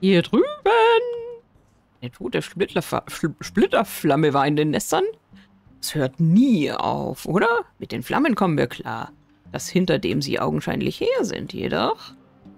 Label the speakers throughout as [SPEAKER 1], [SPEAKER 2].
[SPEAKER 1] Hier drüben! Eine tote Splitterflamme war in den Nestern. Es hört nie auf, oder? Mit den Flammen kommen wir klar. Das hinter dem sie augenscheinlich her sind, jedoch.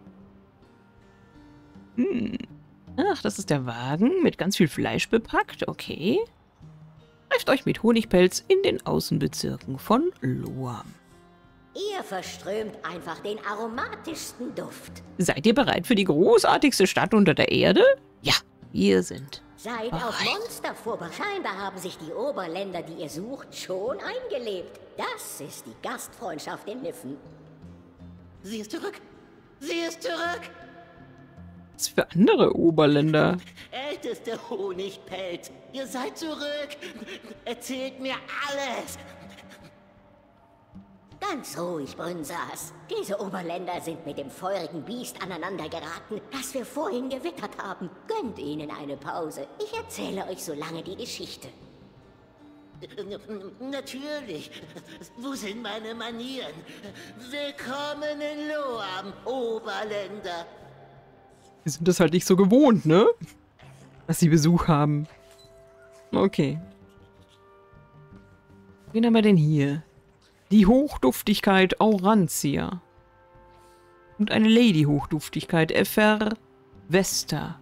[SPEAKER 1] Ach, das ist der Wagen mit ganz viel Fleisch bepackt. Okay. Trefft euch mit Honigpelz in den Außenbezirken von Loam.
[SPEAKER 2] Ihr verströmt einfach den aromatischsten Duft.
[SPEAKER 1] Seid ihr bereit für die großartigste Stadt unter der Erde? Ja, wir sind.
[SPEAKER 2] Seid auf Monster vorbereitet. Scheinbar haben sich die Oberländer, die ihr sucht, schon eingelebt. Das ist die Gastfreundschaft in Niffen.
[SPEAKER 3] Sie ist zurück! Sie ist zurück!
[SPEAKER 1] Was für andere Oberländer?
[SPEAKER 3] Älteste Honigpelz, ihr seid zurück! Erzählt mir alles!
[SPEAKER 2] Ganz ruhig, Brünsas. Diese Oberländer sind mit dem feurigen Biest aneinander geraten, das wir vorhin gewittert haben. Gönnt ihnen eine Pause. Ich erzähle euch so lange die Geschichte.
[SPEAKER 3] Natürlich. Wo sind meine Manieren? Willkommen in Loam, Oberländer.
[SPEAKER 1] Wir sind das halt nicht so gewohnt, ne? Dass sie Besuch haben. Okay. Wen haben wir denn hier? Die Hochduftigkeit Aurantia. Und eine Lady-Hochduftigkeit Vesta.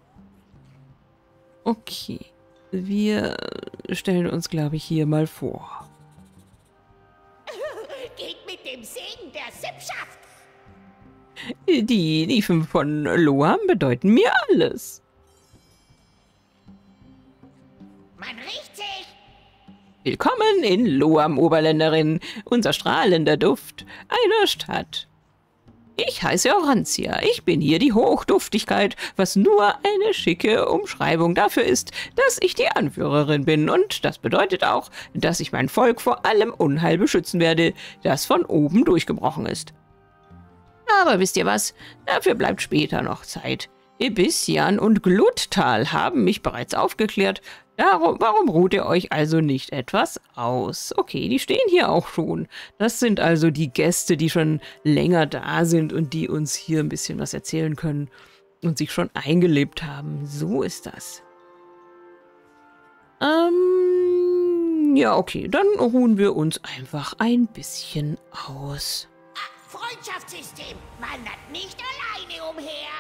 [SPEAKER 1] Okay. Wir stellen uns, glaube ich, hier mal vor.
[SPEAKER 2] Geht mit dem Segen der Sippschaft!
[SPEAKER 1] Die Nifen von Loam bedeuten mir alles.
[SPEAKER 2] Man riecht sich!
[SPEAKER 1] Willkommen in Loam, Oberländerin, unser strahlender Duft einer Stadt. Ich heiße Aurantia, ich bin hier die Hochduftigkeit, was nur eine schicke Umschreibung dafür ist, dass ich die Anführerin bin. Und das bedeutet auch, dass ich mein Volk vor allem Unheil beschützen werde, das von oben durchgebrochen ist. Aber wisst ihr was? Dafür bleibt später noch Zeit. Ibissian und Gluttal haben mich bereits aufgeklärt. Warum ruht ihr euch also nicht etwas aus? Okay, die stehen hier auch schon. Das sind also die Gäste, die schon länger da sind und die uns hier ein bisschen was erzählen können und sich schon eingelebt haben. So ist das. Ja, okay, dann ruhen wir uns einfach ein bisschen aus.
[SPEAKER 2] Freundschaftssystem wandert nicht alleine umher.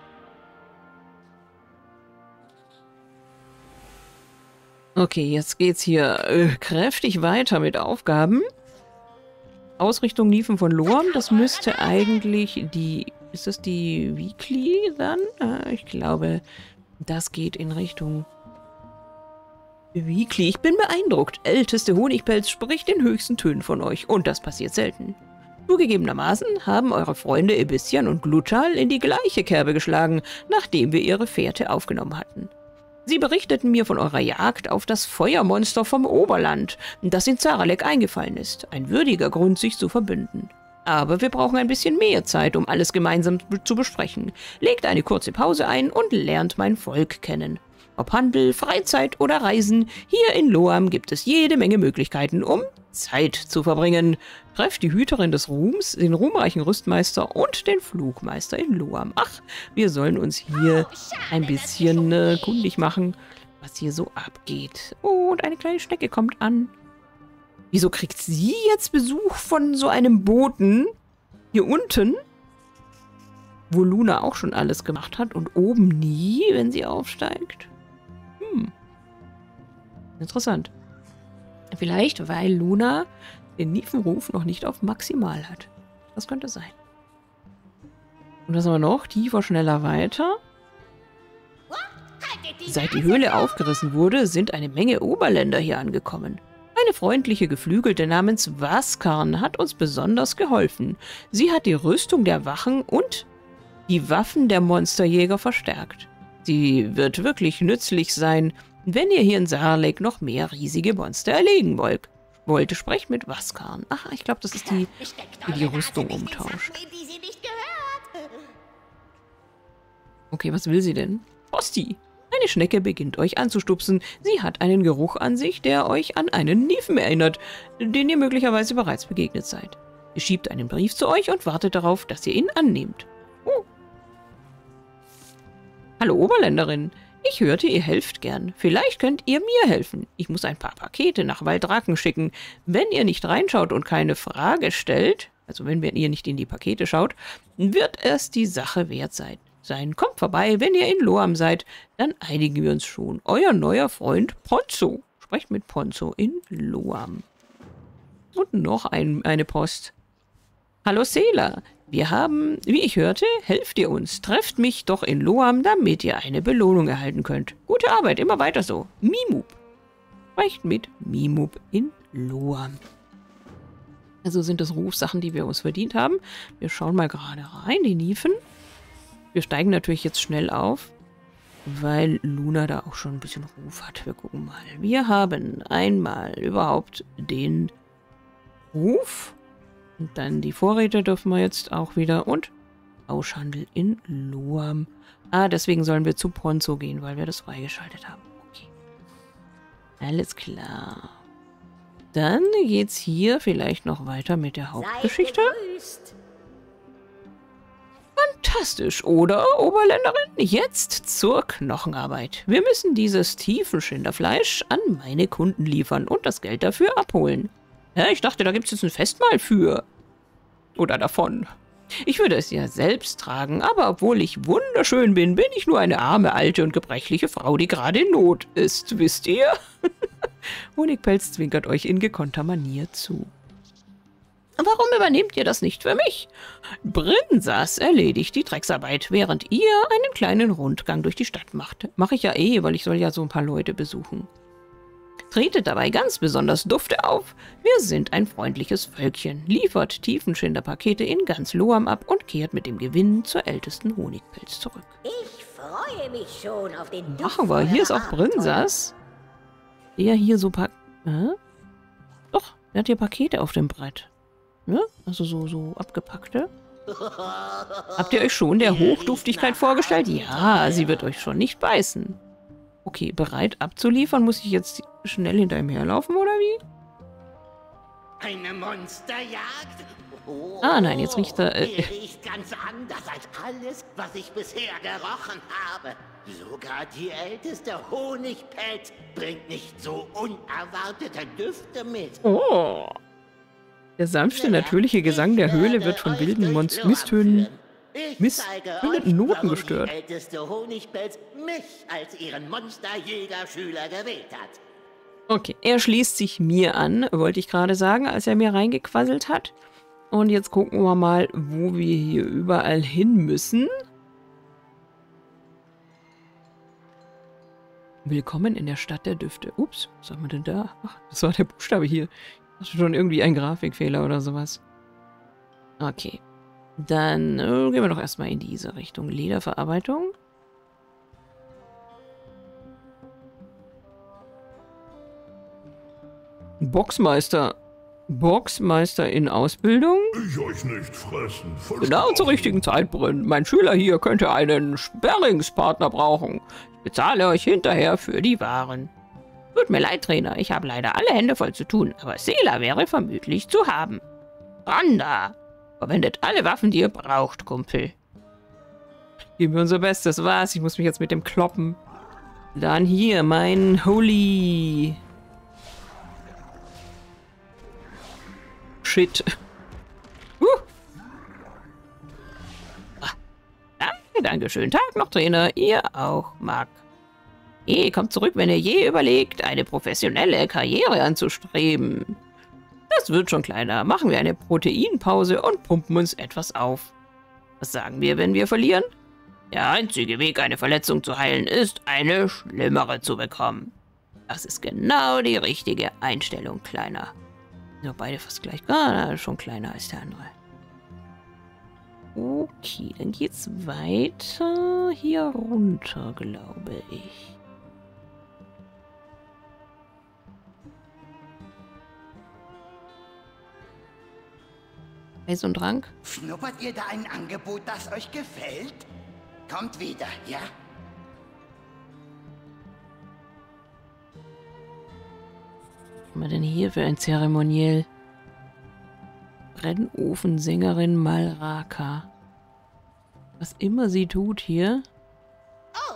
[SPEAKER 1] Okay, jetzt geht's hier kräftig weiter mit Aufgaben. Ausrichtung Nifen von Loam, das müsste eigentlich die... Ist das die Weekly dann? Ich glaube, das geht in Richtung Weekly. Ich bin beeindruckt. Älteste Honigpelz spricht in höchsten Tönen von euch und das passiert selten. Zugegebenermaßen haben eure Freunde Ibissian und Gluttal in die gleiche Kerbe geschlagen, nachdem wir ihre Fährte aufgenommen hatten. Sie berichteten mir von eurer Jagd auf das Feuermonster vom Oberland, das in Zaralek eingefallen ist. Ein würdiger Grund, sich zu verbünden. Aber wir brauchen ein bisschen mehr Zeit, um alles gemeinsam zu besprechen. Legt eine kurze Pause ein und lernt mein Volk kennen. Ob Handel, Freizeit oder Reisen, hier in Loam gibt es jede Menge Möglichkeiten, um Zeit zu verbringen. Trefft die Hüterin des Ruhms, den ruhmreichen Rüstmeister und den Flugmeister in Loam. Ach, wir sollen uns hier ein bisschen kundig machen, was hier so abgeht. Oh, und eine kleine Schnecke kommt an. Wieso kriegt sie jetzt Besuch von so einem Boten hier unten, wo Luna auch schon alles gemacht hat und oben nie, wenn sie aufsteigt? Interessant. Vielleicht, weil Luna den Nifenruf noch nicht auf Maximal hat. Das könnte sein. Und was haben wir noch? Tiefer, schneller, weiter. Seit die Höhle aufgerissen wurde, sind eine Menge Oberländer hier angekommen. Eine freundliche Geflügelte namens Waskarn hat uns besonders geholfen. Sie hat die Rüstung der Wachen und die Waffen der Monsterjäger verstärkt. Sie wird wirklich nützlich sein, wenn ihr hier in Zaralek noch mehr riesige Monster erlegen wollt. Sprecht mit Waskarn. Ach, ich glaube, das ist die, die Rüstung umtauscht. Okay, was will sie denn? Posti! Eine Schnecke beginnt euch anzustupsen. Sie hat einen Geruch an sich, der euch an einen Nifen erinnert, den ihr möglicherweise bereits begegnet seid. Sie schiebt einen Brief zu euch und wartet darauf, dass ihr ihn annehmt. Hallo Oberländerin, ich hörte, ihr helft gern. Vielleicht könnt ihr mir helfen. Ich muss ein paar Pakete nach Waldraken schicken. Wenn ihr nicht reinschaut und keine Frage stellt, also wenn ihr nicht in die Pakete schaut, wird es die Sache wert sein. Kommt vorbei, wenn ihr in Loam seid, dann einigen wir uns schon. Euer neuer Freund Ponzo. Sprecht mit Ponzo in Loam. Und noch eine Post. Hallo Sela, wir haben, wie ich hörte, helft ihr uns. Trefft mich doch in Loam, damit ihr eine Belohnung erhalten könnt. Gute Arbeit, immer weiter so. Mimub. Sprecht mit Mimub in Loam. Also sind das Rufsachen, die wir uns verdient haben. Wir schauen mal gerade rein, die Niefen. Wir steigen natürlich jetzt schnell auf, weil Luna da auch schon ein bisschen Ruf hat. Wir gucken mal. Wir haben einmal überhaupt den Ruf. Und dann die Vorräte dürfen wir jetzt auch wieder. Und Tauschhandel in Loam. Ah, deswegen sollen wir zu Ponzo gehen, weil wir das freigeschaltet haben. Okay. Alles klar. Dann geht's hier vielleicht noch weiter mit der Hauptgeschichte. Fantastisch, oder, Oberländerin? Jetzt zur Knochenarbeit. Wir müssen dieses Tiefenschinderfleisch an meine Kunden liefern und das Geld dafür abholen. Ja, ich dachte, da gibt es jetzt ein Festmahl für. Oder davon. Ich würde es ja selbst tragen, aber obwohl ich wunderschön bin, bin ich nur eine arme, alte und gebrechliche Frau, die gerade in Not ist, wisst ihr? Honigpelz zwinkert euch in gekonnter Manier zu. Warum übernehmt ihr das nicht für mich? Brinsas erledigt die Drecksarbeit, während ihr einen kleinen Rundgang durch die Stadt macht. Mache ich ja eh, weil ich soll ja so ein paar Leute besuchen. Tretet dabei ganz besonders dufte auf. Wir sind ein freundliches Völkchen. Liefert Tiefenschinderpakete in ganz Loam ab und kehrt mit dem Gewinn zur ältesten Honigpelz zurück.
[SPEAKER 2] Ich freue mich schon auf den Duft.
[SPEAKER 1] Machen wir. Hier ist auch Brinsas. Der hier so Doch, der hat hier Pakete auf dem Brett. Ne? Also so abgepackte. Habt ihr euch schon der Hochduftigkeit vorgestellt? Ja, sie wird euch schon nicht beißen. Okay, bereit abzuliefern? Muss ich jetzt schnell hinter ihm herlaufen, oder wie?
[SPEAKER 3] Eine Monsterjagd? Oh,
[SPEAKER 1] Ah, nein, jetzt riecht er...
[SPEAKER 3] Hier riecht ganz anders als alles, was ich bisher gerochen habe. Sogar die älteste Honigpelz bringt nicht so unerwartete Düfte mit.
[SPEAKER 1] Oh. Der sanfte, natürliche Gesang der Höhle wird von wilden Misstönen... Noten gestört.
[SPEAKER 3] Die älteste Honigpelz mich als ihren Monsterjäger-Schüler gewählt hat.
[SPEAKER 1] Okay, er schließt sich mir an, wollte ich gerade sagen, als er mir reingequasselt hat. Und jetzt gucken wir mal, wo wir hier überall hin müssen. Willkommen in der Stadt der Düfte. Ups, was haben wir denn da? Ach, das war der Buchstabe hier. Das ist schon irgendwie ein Grafikfehler oder sowas. Okay. Dann gehen wir doch erstmal in diese Richtung. Lederverarbeitung. Boxmeister. Boxmeister in Ausbildung?
[SPEAKER 4] Ich euch nicht fressen.
[SPEAKER 1] Genau zur richtigen Zeit, Brünn. Mein Schüler hier könnte einen Sparringspartner brauchen. Ich bezahle euch hinterher für die Waren. Tut mir leid, Trainer. Ich habe leider alle Hände voll zu tun. Aber Sela wäre vermutlich zu haben. Randa! Verwendet alle Waffen, die ihr braucht, Kumpel. Geben wir unser Bestes. Was? Ich muss mich jetzt mit dem kloppen. Dann hier, mein Holy... Shit. Danke, schönen Tag noch, Trainer. Ihr auch, Marc. Kommt zurück, wenn ihr je überlegt, eine professionelle Karriere anzustreben. Das wird schon kleiner. Machen wir eine Proteinpause und pumpen uns etwas auf. Was sagen wir, wenn wir verlieren? Der einzige Weg, eine Verletzung zu heilen, ist, eine schlimmere zu bekommen. Das ist genau die richtige Einstellung, Kleiner. Ja, beide fast gleich. Ah, schon kleiner als der andere. Okay, dann geht's weiter hier runter, glaube ich. Eis und Trank?
[SPEAKER 3] Schnuppert ihr da ein Angebot, das euch gefällt? Kommt wieder, ja?
[SPEAKER 1] Was haben wir denn hier für ein Zeremoniell? Brennofensängerin Malraka. Was immer sie tut hier.
[SPEAKER 2] Oh,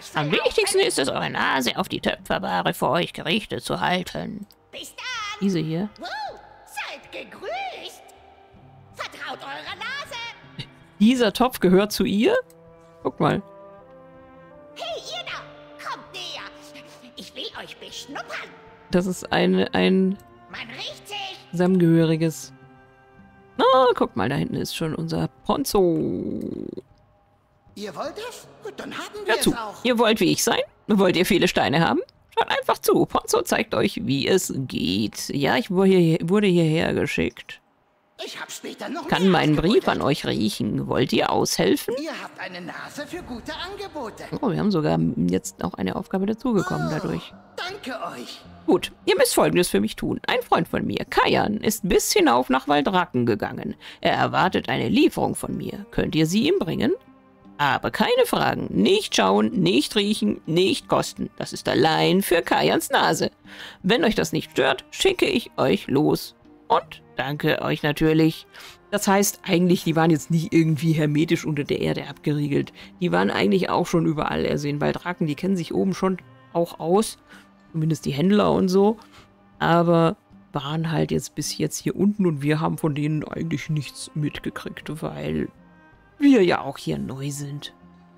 [SPEAKER 1] Am wichtigsten ist es, eure Nase auf die Töpferware vor euch gerichtet zu halten.
[SPEAKER 2] Bis dann!
[SPEAKER 1] Diese hier.
[SPEAKER 2] Wow, seid gegrüßt! Vertraut eurer Nase!
[SPEAKER 1] Dieser Topf gehört zu ihr? Guck mal.
[SPEAKER 2] Hey, ihr da! Kommt näher! Ich will euch beschnuppern!
[SPEAKER 1] Das ist ein
[SPEAKER 2] Man riecht sich!
[SPEAKER 1] zusammengehöriges. Na, guck mal, da hinten ist schon unser Ponzo.
[SPEAKER 3] Ihr wollt das? Gut, dann haben wir
[SPEAKER 1] Hört zu.
[SPEAKER 3] es auch.
[SPEAKER 1] Ihr wollt wie ich sein? Wollt ihr viele Steine haben? Schaut einfach zu. Ponzo zeigt euch, wie es geht. Ja, ich wurde hierher geschickt.
[SPEAKER 3] Ich hab später noch
[SPEAKER 1] Kann
[SPEAKER 3] mehr
[SPEAKER 1] meinen Brief
[SPEAKER 3] ausgebuddelt.
[SPEAKER 1] an euch riechen. Wollt ihr aushelfen?
[SPEAKER 3] Ihr habt eine Nase für gute Angebote.
[SPEAKER 1] Oh, wir haben sogar jetzt auch eine Aufgabe dazugekommen dadurch.
[SPEAKER 3] Danke euch.
[SPEAKER 1] Gut, ihr müsst Folgendes für mich tun. Ein Freund von mir, Kajan, ist bis hinauf nach Waldracken gegangen. Er erwartet eine Lieferung von mir. Könnt ihr sie ihm bringen? Aber keine Fragen. Nicht schauen, nicht riechen, nicht kosten. Das ist allein für Kajans Nase. Wenn euch das nicht stört, schicke ich euch los. Und danke euch natürlich. Das heißt eigentlich, die waren jetzt nicht irgendwie hermetisch unter der Erde abgeriegelt. Die waren eigentlich auch schon überall ersehen. Waldracken, die kennen sich oben schon auch aus. Zumindest die Händler und so. Aber waren halt jetzt bis jetzt hier unten und wir haben von denen eigentlich nichts mitgekriegt, weil wir ja auch hier neu sind.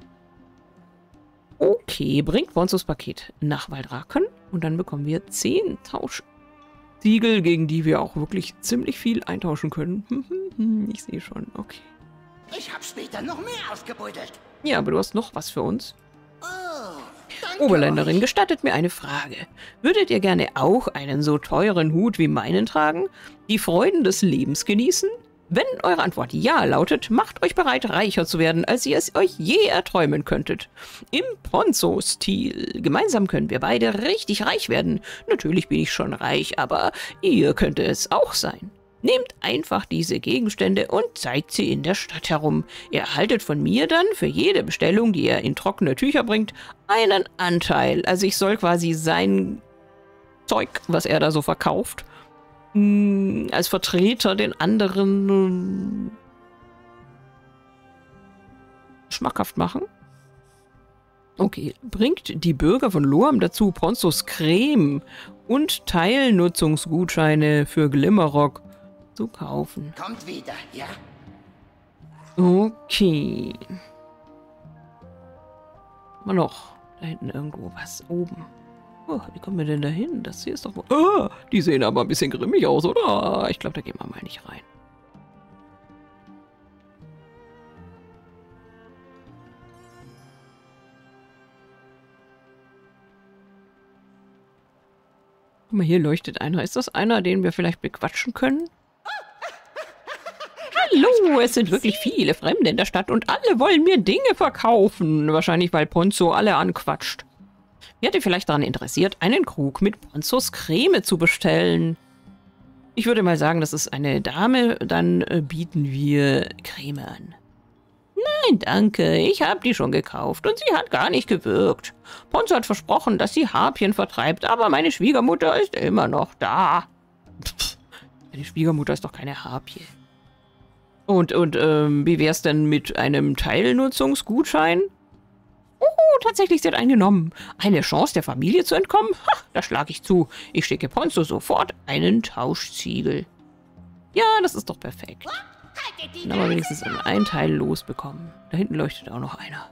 [SPEAKER 1] Okay, bringt Ponzos Paket nach Waldracken und dann bekommen wir 10 Tauschsiegel, gegen die wir auch wirklich ziemlich viel eintauschen können. Ich sehe schon, okay.
[SPEAKER 3] Ich hab später noch mehr ausgebuddelt.
[SPEAKER 1] Ja, aber du hast noch was für uns.
[SPEAKER 3] Oh, danke
[SPEAKER 1] Oberländerin,
[SPEAKER 3] euch.
[SPEAKER 1] gestattet mir eine Frage. Würdet ihr gerne auch einen so teuren Hut wie meinen tragen? Die Freuden des Lebens genießen? Wenn eure Antwort ja lautet, macht euch bereit, reicher zu werden, als ihr es euch je erträumen könntet. Im Ponzo-Stil. Gemeinsam können wir beide richtig reich werden. Natürlich bin ich schon reich, aber ihr könnt es auch sein. Nehmt einfach diese Gegenstände und zeigt sie in der Stadt herum. Ihr erhaltet von mir dann für jede Bestellung, die ihr in trockene Tücher bringt, einen Anteil. Also ich soll quasi sein Zeug, was er da so verkauft, als Vertreter den anderen schmackhaft machen. Okay, bringt die Bürger von Loam dazu, Ponzos Creme und Teilnutzungsgutscheine für Glimmerrock zu kaufen.
[SPEAKER 3] Kommt wieder, ja?
[SPEAKER 1] Okay. Mal noch. Da hinten irgendwo was. Oben. Oh, wie kommen wir denn da hin? Das hier ist doch... Ah, die sehen aber ein bisschen grimmig aus, oder? Ich glaube, da gehen wir mal nicht rein. Guck mal, hier leuchtet einer. Ist das einer, den wir vielleicht bequatschen können? Hallo, es sind wirklich viele Fremde in der Stadt und alle wollen mir Dinge verkaufen. Wahrscheinlich, weil Ponzo alle anquatscht. Wärt ihr vielleicht daran interessiert, einen Krug mit Ponzos Creme zu bestellen? Ich würde mal sagen, das ist eine Dame, dann bieten wir Creme an. Nein, danke, ich habe die schon gekauft und sie hat gar nicht gewirkt. Ponzo hat versprochen, dass sie Harpien vertreibt, aber meine Schwiegermutter ist immer noch da. Pff, meine Schwiegermutter ist doch keine Harpie. Und wie wär's denn mit einem Teilnutzungsgutschein? Oh, tatsächlich, sie hat einen genommen. Eine Chance, der Familie zu entkommen? Ha, da schlage ich zu. Ich schicke Ponzo sofort einen Tauschziegel. Ja, das ist doch perfekt.
[SPEAKER 2] Haltet die
[SPEAKER 1] Dann haben wir
[SPEAKER 2] Nase
[SPEAKER 1] wenigstens einen Teil losbekommen. Da hinten leuchtet auch noch einer.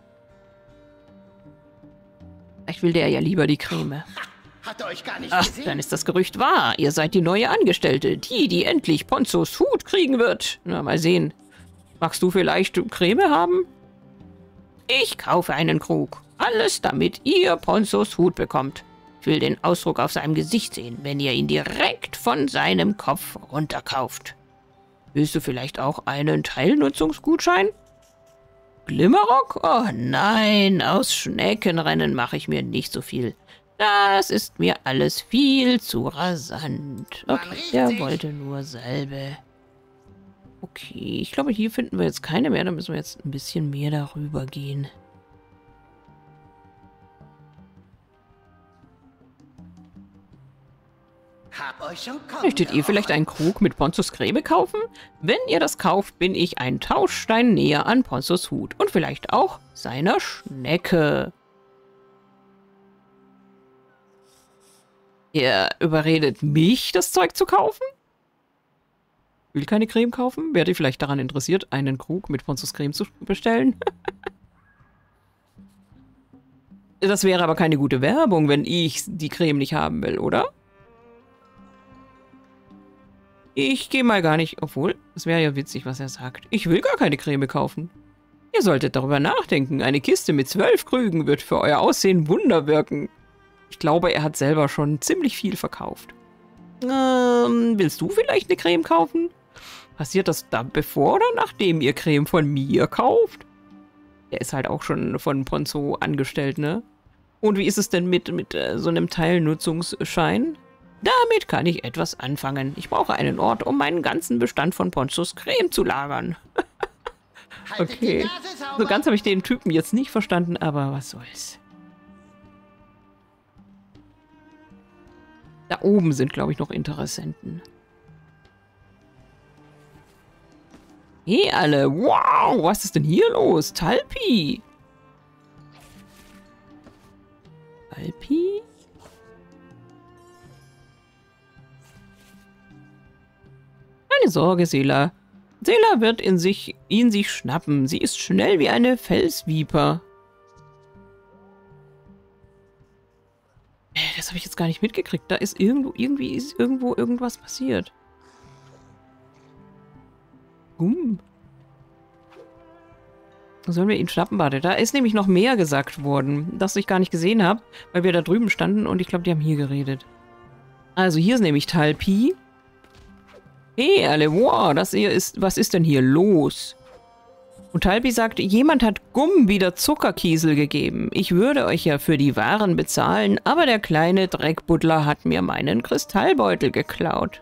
[SPEAKER 1] Vielleicht will der ja lieber die Creme.
[SPEAKER 3] Hat euch gar nicht
[SPEAKER 1] Ach,
[SPEAKER 3] gesehen.
[SPEAKER 1] dann ist das Gerücht wahr. Ihr seid die neue Angestellte. Die endlich Ponzos Hut kriegen wird. Na, mal sehen. Magst du vielleicht Creme haben? Ich kaufe einen Krug. Alles, damit ihr Ponzos Hut bekommt. Ich will den Ausdruck auf seinem Gesicht sehen, wenn ihr ihn direkt von seinem Kopf runterkauft. Willst du vielleicht auch einen Teilnutzungsgutschein? Glimmerrock? Oh nein, aus Schneckenrennen mache ich mir nicht so viel. Das ist mir alles viel zu rasant. Okay, der wollte nur Salbe. Okay, ich glaube, hier finden wir jetzt keine mehr. Da müssen wir jetzt ein bisschen mehr darüber gehen.
[SPEAKER 3] Hab euch schon kommen
[SPEAKER 1] Möchtet ihr vielleicht einen Krug mit Ponzos Creme kaufen? Wenn ihr das kauft, bin ich ein Tauschstein näher an Ponzos Hut. Und vielleicht auch seiner Schnecke. Ihr überredet mich, das Zeug zu kaufen? Will keine Creme kaufen? Wärt ihr vielleicht daran interessiert, einen Krug mit Ponzos Creme zu bestellen? Das wäre aber keine gute Werbung, wenn ich die Creme nicht haben will, oder? Ich gehe mal gar nicht... Obwohl, es wäre ja witzig, was er sagt. Ich will gar keine Creme kaufen. Ihr solltet darüber nachdenken. Eine Kiste mit 12 Krügen wird für euer Aussehen Wunder wirken. Ich glaube, er hat selber schon ziemlich viel verkauft. Willst du vielleicht eine Creme kaufen? Passiert das da bevor oder nachdem ihr Creme von mir kauft? Der ist halt auch schon von Ponzo angestellt, ne? Und wie ist es denn mit so einem Teilnutzungsschein? Damit kann ich etwas anfangen. Ich brauche einen Ort, um meinen ganzen Bestand von Ponzos Creme zu lagern. Okay. So ganz habe ich den Typen jetzt nicht verstanden, aber was soll's. Da oben sind, glaube ich, noch Interessenten. Hey alle, wow, was ist denn hier los? Talpi. Talpi? Keine Sorge, Seela. Seela wird ihn sich schnappen. Sie ist schnell wie eine Felsviper. Das habe ich jetzt gar nicht mitgekriegt. Da ist irgendwie ist irgendwo irgendwas passiert. Sollen wir ihn schnappen? Warte, da ist nämlich noch mehr gesagt worden, das ich gar nicht gesehen habe, weil wir da drüben standen und ich glaube, die haben hier geredet. Also hier ist nämlich Talpi. Hey, alle, wow, was ist denn hier los? Und Talpi sagt, jemand hat Gumm wieder Zuckerkiesel gegeben. Ich würde euch ja für die Waren bezahlen, aber der kleine Dreckbuddler hat mir meinen Kristallbeutel geklaut.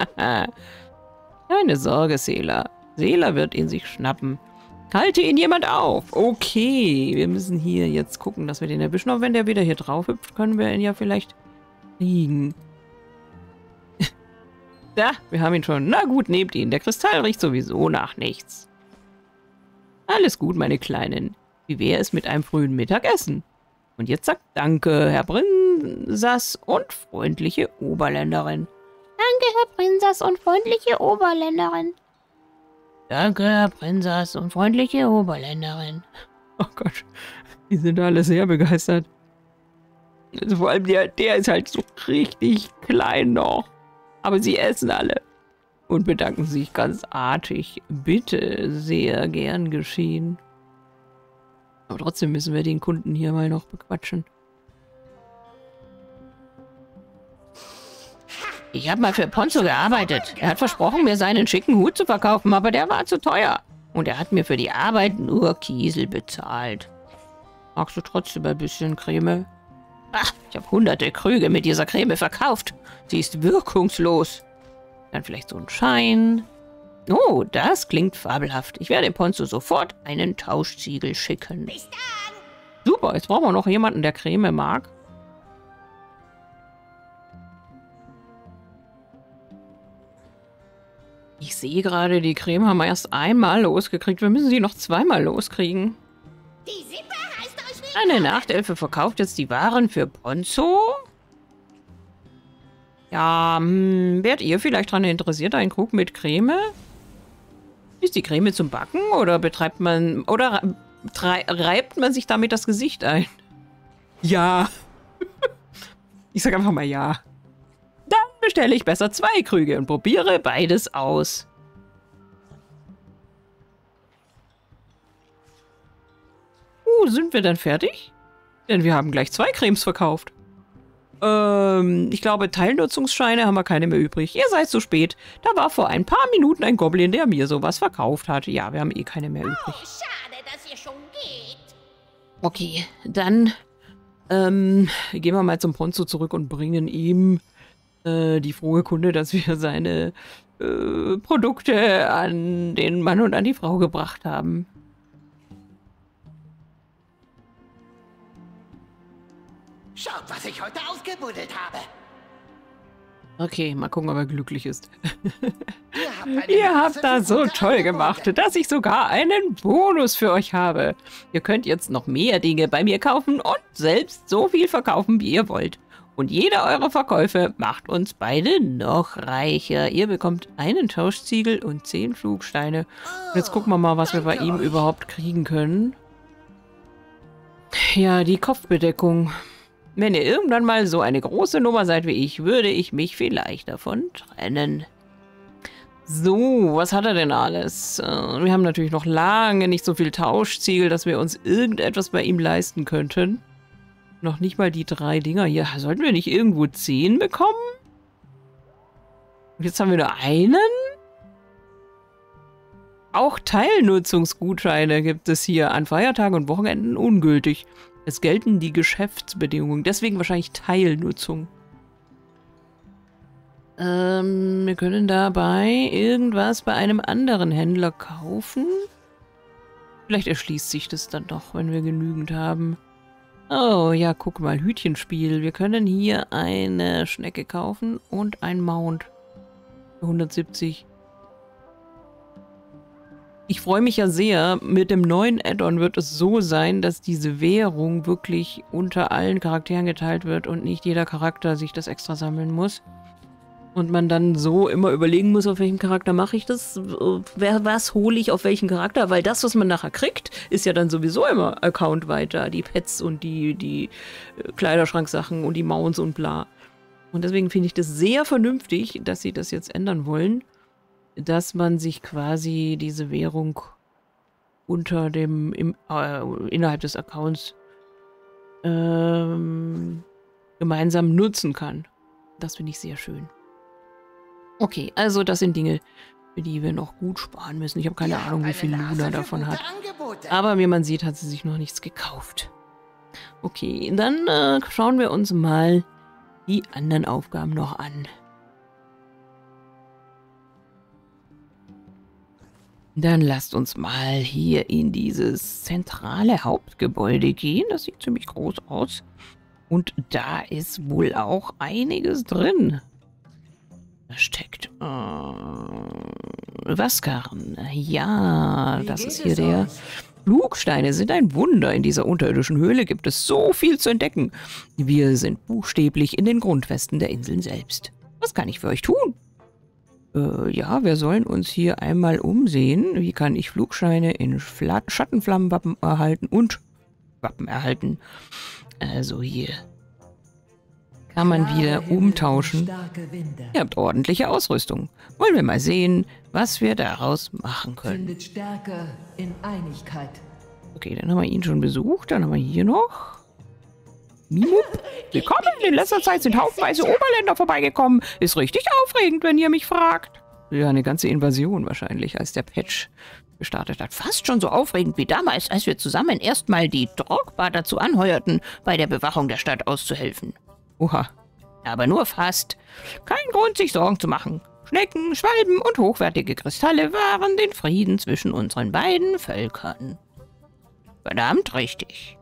[SPEAKER 1] Keine Sorge, Seela. Seela wird ihn sich schnappen. Halte ihn jemand auf. Okay, wir müssen hier jetzt gucken, dass wir den erwischen. Aber wenn der wieder hier drauf hüpft, können wir ihn ja vielleicht kriegen. Da, wir haben ihn schon. Na gut, nehmt ihn. Der Kristall riecht sowieso nach nichts. Alles gut, meine Kleinen. Wie wäre es mit einem frühen Mittagessen? Und jetzt sagt Danke, Herr Prinsas und freundliche Oberländerin.
[SPEAKER 5] Danke, Herr Prinsas und freundliche Oberländerin.
[SPEAKER 1] Danke, Herr Prinsas und freundliche Oberländerin. Oh Gott, die sind alle sehr begeistert. Also vor allem der ist halt so richtig klein noch. Aber sie essen alle. Und bedanken sich ganz artig. Bitte, sehr gern geschehen. Aber trotzdem müssen wir den Kunden hier mal noch bequatschen. Ich habe mal für Ponzo gearbeitet. Er hat versprochen, mir seinen schicken Hut zu verkaufen, aber der war zu teuer. Und er hat mir für die Arbeit nur Kiesel bezahlt. Magst du trotzdem ein bisschen Creme? Ach, ich habe hunderte Krüge mit dieser Creme verkauft. Sie ist wirkungslos. Dann vielleicht so ein Schein. Oh, das klingt fabelhaft. Ich werde Ponzo sofort einen Tauschziegel schicken.
[SPEAKER 2] Bis dann!
[SPEAKER 1] Super, jetzt brauchen wir noch jemanden, der Creme mag. Ich sehe gerade, die Creme haben wir erst einmal losgekriegt. Wir müssen sie noch zweimal loskriegen.
[SPEAKER 2] Die Sippe heißt euch nicht.
[SPEAKER 1] Eine Nachtelfe verkauft jetzt die Waren für Ponzo. Ja, wärt ihr vielleicht daran interessiert, einen Krug mit Creme? Ist die Creme zum Backen oder betreibt man... Oder reibt man sich damit das Gesicht ein? Ja. Ich sag einfach mal ja. Dann bestelle ich besser 2 Krüge und probiere beides aus. Sind wir dann fertig? Denn wir haben gleich 2 Cremes verkauft. Ich glaube, Teilnutzungsscheine haben wir keine mehr übrig. Ihr seid zu spät. Da war vor ein paar Minuten ein Goblin, der mir sowas verkauft hat. Ja, wir haben eh keine mehr übrig.
[SPEAKER 2] Oh, schade, dass ihr schon geht.
[SPEAKER 1] Okay, dann gehen wir mal zum Ponzo zurück und bringen ihm die frohe Kunde, dass wir seine Produkte an den Mann und an die Frau gebracht haben.
[SPEAKER 3] Schaut, was ich heute ausgebuddelt habe.
[SPEAKER 1] Okay, mal gucken, ob er glücklich ist.
[SPEAKER 3] Ihr
[SPEAKER 1] Ihr habt das so toll gemacht, dass ich sogar einen Bonus für euch habe. Ihr könnt jetzt noch mehr Dinge bei mir kaufen und selbst so viel verkaufen, wie ihr wollt. Und jeder eurer Verkäufe macht uns beide noch reicher. Ihr bekommt einen Tauschziegel und 10 Flugsteine. Und jetzt gucken wir mal, was wir bei ihm überhaupt kriegen können. Ja, die Kopfbedeckung. Wenn ihr irgendwann mal so eine große Nummer seid wie ich, würde ich mich vielleicht davon trennen. So, was hat er denn alles? Wir haben natürlich noch lange nicht so viel Tauschziegel, dass wir uns irgendetwas bei ihm leisten könnten. Noch nicht mal die 3 Dinger hier. Sollten wir nicht irgendwo 10 bekommen? Und jetzt haben wir nur einen? Auch Teilnutzungsgutscheine gibt es hier an Feiertagen und Wochenenden ungültig. Es gelten die Geschäftsbedingungen. Deswegen wahrscheinlich Teilnutzung. Wir können dabei irgendwas bei einem anderen Händler kaufen. Vielleicht erschließt sich das dann doch, wenn wir genügend haben. Oh, ja, guck mal, Hütchenspiel. Wir können hier eine Schnecke kaufen und ein Mount. Für 170. Ich freue mich ja sehr, mit dem neuen Add-on wird es so sein, dass diese Währung wirklich unter allen Charakteren geteilt wird und nicht jeder Charakter sich das extra sammeln muss. Und man dann so immer überlegen muss, auf welchen Charakter mache ich das, was hole ich auf welchen Charakter, weil das, was man nachher kriegt, ist ja dann sowieso immer Account weiter, die Pets und die Kleiderschranksachen und die Mounts und bla. Und deswegen finde ich das sehr vernünftig, dass sie das jetzt ändern wollen, dass man sich quasi diese Währung unter dem, innerhalb des Accounts gemeinsam nutzen kann. Das finde ich sehr schön. Okay, also das sind Dinge, für die wir noch gut sparen müssen. Ich habe keine Ahnung, wie viel Luna davon hat. Aber wie man sieht, hat sie sich noch nichts gekauft. Okay, dann schauen wir uns mal die anderen Aufgaben noch an. Dann lasst uns mal hier in dieses zentrale Hauptgebäude gehen. Das sieht ziemlich groß aus. Und da ist wohl auch einiges drin. Da steckt Waskarren. Ja, das ist hier der. Flugsteine sind ein Wunder. In dieser unterirdischen Höhle gibt es so viel zu entdecken. Wir sind buchstäblich in den Grundfesten der Inseln selbst. Was kann ich für euch tun? Ja, wir sollen uns hier einmal umsehen. Wie kann ich Flugsteine in Schattenflammenwappen erhalten und Wappen erhalten? Also hier kann man wieder umtauschen. Ihr habt ordentliche Ausrüstung. Wollen wir mal sehen, was wir daraus machen können.
[SPEAKER 6] Findet Stärke in Einigkeit.
[SPEAKER 1] Okay, dann haben wir ihn schon besucht. Dann haben wir hier noch Mimop. Willkommen. In letzter Zeit sind haufenweise Oberländer vorbeigekommen. Ist richtig aufregend, wenn ihr mich fragt. Ja, eine ganze Invasion wahrscheinlich, als der Patch gestartet hat. Fast schon so aufregend wie damals, als wir zusammen erstmal die Drogba dazu anheuerten, bei der Bewachung der Stadt auszuhelfen. Oha. Aber nur fast. Kein Grund, sich Sorgen zu machen. Schnecken, Schwalben und hochwertige Kristalle wahren den Frieden zwischen unseren beiden Völkern. Verdammt richtig.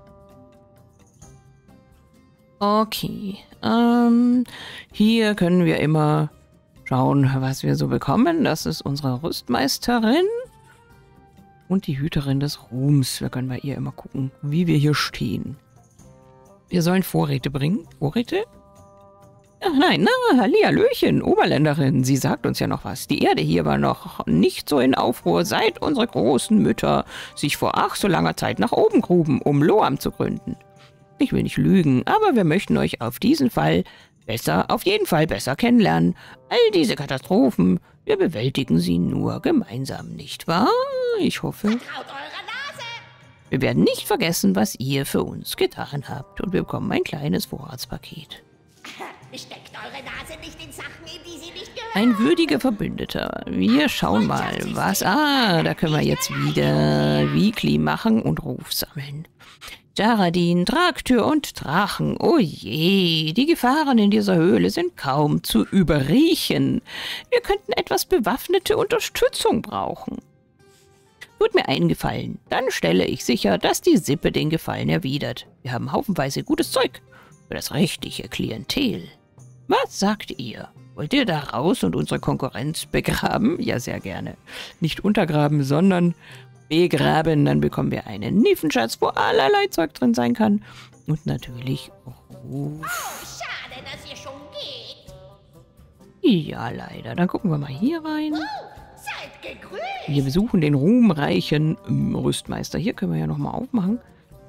[SPEAKER 1] Okay. Hier können wir immer schauen, was wir so bekommen. Das ist unsere Rüstmeisterin und die Hüterin des Ruhms. Wir können bei ihr immer gucken, wie wir hier stehen. Wir sollen Vorräte bringen. Vorräte? Ach nein, na, Hallihallöchen, Oberländerin. Sie sagt uns ja noch was. Die Erde hier war noch nicht so in Aufruhr, seit unsere großen Mütter sich vor ach so langer Zeit nach oben gruben, um Loam zu gründen. Ich will nicht lügen, aber wir möchten euch auf jeden Fall besser kennenlernen. All diese Katastrophen, wir bewältigen sie nur gemeinsam, nicht wahr? Ich hoffe. Wir werden nicht vergessen, was ihr für uns getan habt. Und wir bekommen ein kleines Vorratspaket.
[SPEAKER 2] Steckt eure Nase nicht in Sachen, in die sie nicht gehört.
[SPEAKER 1] Ein würdiger Verbündeter. Wir schauen mal, was... Ah, da können wir jetzt wieder Weekly machen und Ruf sammeln. Jaradin, Tragtür und Drachen. Oh je, die Gefahren in dieser Höhle sind kaum zu überriechen. Wir könnten etwas bewaffnete Unterstützung brauchen. Tut mir einen Gefallen, dann stelle ich sicher, dass die Sippe den Gefallen erwidert. Wir haben haufenweise gutes Zeug für das richtige Klientel. Was sagt ihr? Wollt ihr da raus und unsere Konkurrenz begraben? Ja, sehr gerne. Nicht untergraben, sondern begraben. Dann bekommen wir einen Niefenschatz, wo allerlei Zeug drin sein kann. Und natürlich Ruf. Ja, leider. Dann gucken wir mal hier rein.
[SPEAKER 3] Seid gegrüßt!
[SPEAKER 1] Wir besuchen den ruhmreichen Rüstmeister. Hier können wir ja nochmal aufmachen.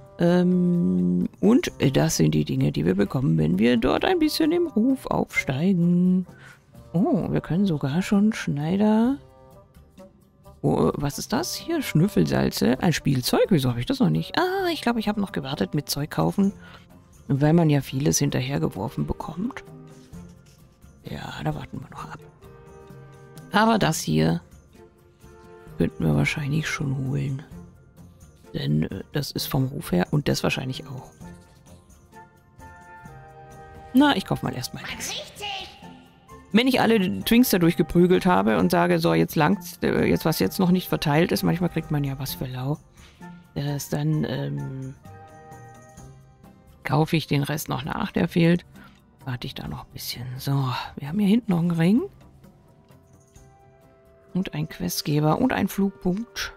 [SPEAKER 1] Und das sind die Dinge, die wir bekommen, wenn wir dort ein bisschen im Ruf aufsteigen. Oh, wir können sogar schon Schneider... Oh, was ist das hier? Schnüffelsalze. Ein Spielzeug? Wieso habe ich das noch nicht? Ah, ich glaube, ich habe noch gewartet mit Zeug kaufen. Weil man ja vieles hinterhergeworfen bekommt. Ja, da warten wir noch ab. Aber das hier könnten wir wahrscheinlich schon holen. Denn das ist vom Ruf her und das wahrscheinlich auch. Na, ich kaufe mal erstmal eins. Wenn ich alle Twinks dadurch geprügelt habe und sage, so, jetzt langt's, jetzt was jetzt noch nicht verteilt ist, manchmal kriegt man ja was für lau. Dann kaufe ich den Rest noch nach, der fehlt. Warte ich da noch ein bisschen. So, wir haben hier hinten noch einen Ring. Und einen Questgeber und einen Flugpunkt.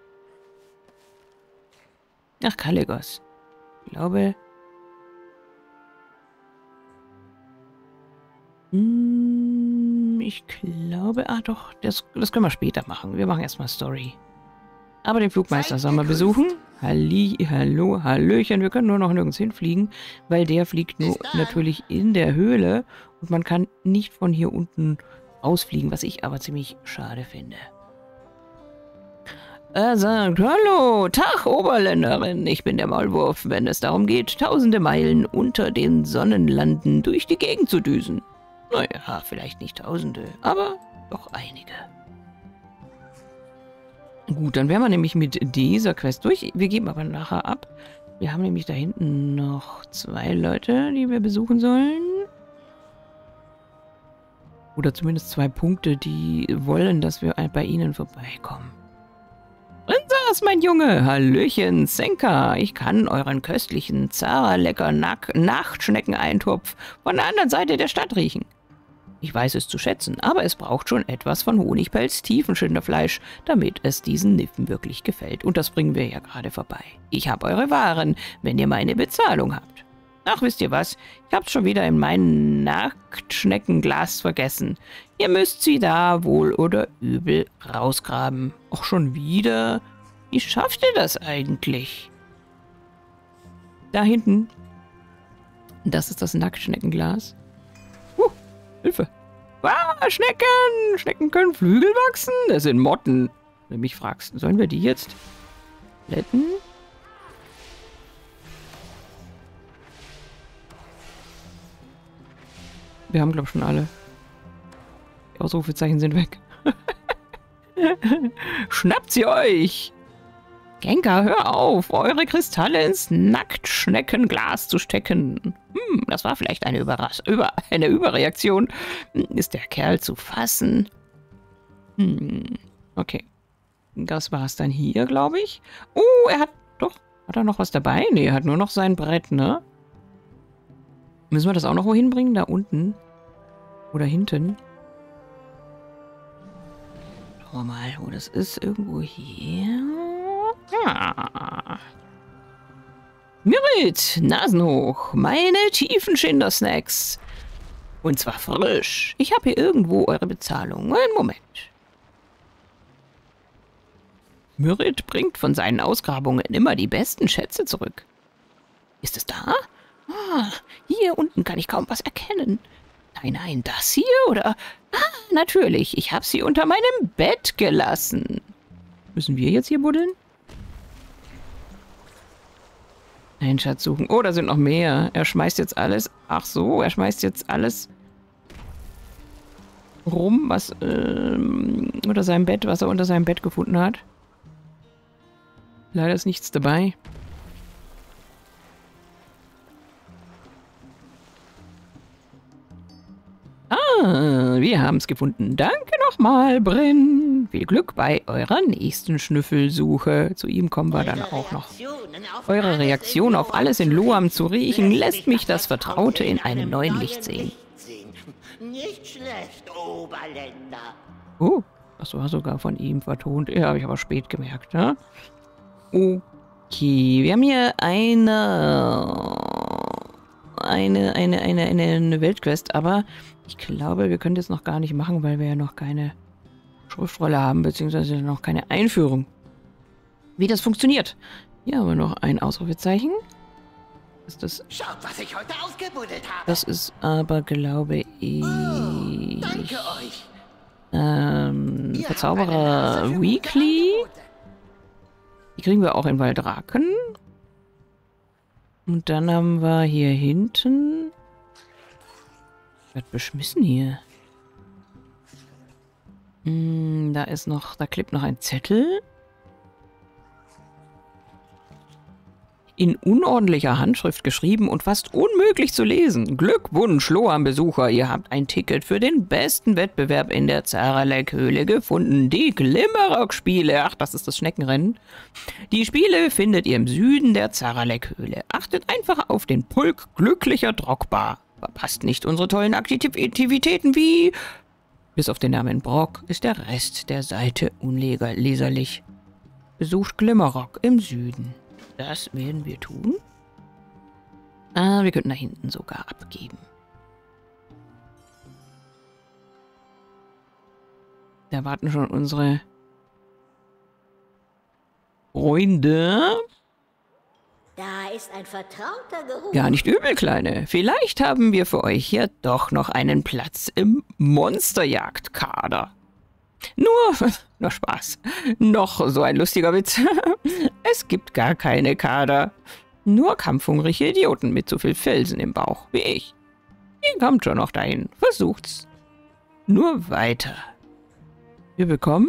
[SPEAKER 1] Ach, Kalecgos. Ich glaube... Ich glaube... Ah doch, das können wir später machen. Wir machen erstmal Story. Aber den Flugmeister sollen wir besuchen. Hallo, Hallöchen. Wir können nur noch nirgends hinfliegen, weil der fliegt nur natürlich in der Höhle. Und man kann nicht von hier unten ausfliegen, was ich aber ziemlich schade finde. Er sagt, hallo, Tag, Oberländerin. Ich bin der Maulwurf, wenn es darum geht, tausende Meilen unter den Sonnenlanden durch die Gegend zu düsen. Naja, vielleicht nicht tausende, aber doch einige. Gut, dann wären wir nämlich mit dieser Quest durch. Wir geben aber nachher ab. Wir haben nämlich da hinten noch 2 Leute, die wir besuchen sollen. Oder zumindest 2 Punkte, die wollen, dass wir bei ihnen vorbeikommen. Prinsess, mein Junge! Hallöchen, Senka! Ich kann euren köstlichen Zara-lecker Nachtschneckeneintopf von der anderen Seite der Stadt riechen. Ich weiß es zu schätzen, aber es braucht schon etwas von Honigpelz Tiefenschinderfleisch, damit es diesen Niffen wirklich gefällt. Und das bringen wir ja gerade vorbei. Ich habe eure Waren, wenn ihr meine Bezahlung habt. Ach, wisst ihr was? Ich hab's schon wieder in mein Nacktschneckenglas vergessen. Ihr müsst sie da wohl oder übel rausgraben. Och, schon wieder? Wie schafft ihr das eigentlich? Da hinten. Das ist das Nacktschneckenglas. Hilfe. Ah, Schnecken! Schnecken können Flügel wachsen? Das sind Motten. Wenn du mich fragst, sollen wir die jetzt retten? Wir haben, glaube ich, schon alle. Die Ausrufezeichen sind weg. Schnappt sie euch! Genka, hör auf, eure Kristalle ins Nacktschneckenglas zu stecken. Das war vielleicht eine Überreaktion. Ist der Kerl zu fassen? Okay. Das war es dann hier, glaube ich. Oh, er hat doch... Hat er noch was dabei? Nee, er hat nur noch sein Brett, ne? Müssen wir das auch noch wohin bringen? Da unten? Oder hinten? Schauen wir mal, wo das ist. Irgendwo hier... Mirit, Nasen hoch, meine Tiefenschinder-Snacks. Und zwar frisch. Ich habe hier irgendwo eure Bezahlung. Einen Moment. Mirit bringt von seinen Ausgrabungen immer die besten Schätze zurück. Ist es da? Ah, hier unten kann ich kaum was erkennen. Nein, das hier oder... Ah, natürlich, ich habe sie unter meinem Bett gelassen. Müssen wir jetzt hier buddeln? Einen Schatz suchen. Oh, da sind noch mehr. Er schmeißt jetzt alles... Ach so, er schmeißt jetzt alles rum, was unter seinem Bett, was er unter seinem Bett gefunden hat. Leider ist nichts dabei. Wir haben es gefunden. Danke nochmal, Brynn. Viel Glück bei eurer nächsten Schnüffelsuche. Zu ihm kommen wir dann auch noch. Eure Reaktion auf alles in Loam zu riechen, lässt mich das Vertraute in einem neuen Licht sehen.
[SPEAKER 3] Nicht schlecht, Oberländer.
[SPEAKER 1] Oh, das war sogar von ihm vertont. Ja, habe ich aber spät gemerkt, ne? eine Weltquest, aber ich glaube, wir können das noch gar nicht machen, weil wir ja noch keine Schriftrolle haben, beziehungsweise noch keine Einführung. Wie das funktioniert. Hier haben wir noch ein Ausrufezeichen. Ist das?
[SPEAKER 3] Schaut, was ich heute aufgebuddelt habe.
[SPEAKER 1] Das ist aber, glaube ich...
[SPEAKER 3] Oh, danke euch.
[SPEAKER 1] Verzauberer Weekly. Die kriegen wir auch in Waldraken. Und dann haben wir hier hinten... Wird beschmissen hier. Da ist noch... Da klebt noch ein Zettel. In unordentlicher Handschrift geschrieben und fast unmöglich zu lesen. Glückwunsch, Loam-Besucher, ihr habt ein Ticket für den besten Wettbewerb in der Zaralek-Höhle gefunden. Die Glimmerrock-Spiele. Ach, das ist das Schneckenrennen. Die Spiele findet ihr im Süden der Zaralek-Höhle. Achtet einfach auf den Pulk glücklicher Drogba. Verpasst nicht unsere tollen Aktivitäten wie... Bis auf den Namen Brock ist der Rest der Seite unleserlich. Besucht Glimmerrock im Süden. Das werden wir tun. Wir könnten da hinten sogar abgeben. Da warten schon unsere Freunde.
[SPEAKER 2] Da ist ein vertrauter Geruch.
[SPEAKER 1] Gar nicht übel, Kleine. Vielleicht haben wir für euch hier doch noch einen Platz im Monsterjagdkader. Nur Spaß. Noch so ein lustiger Witz. Es gibt gar keine Kader. Nur kampfhungrige Idioten mit so viel Felsen im Bauch wie ich. Ihr kommt schon noch dahin. Versucht's. Nur weiter. Wir bekommen...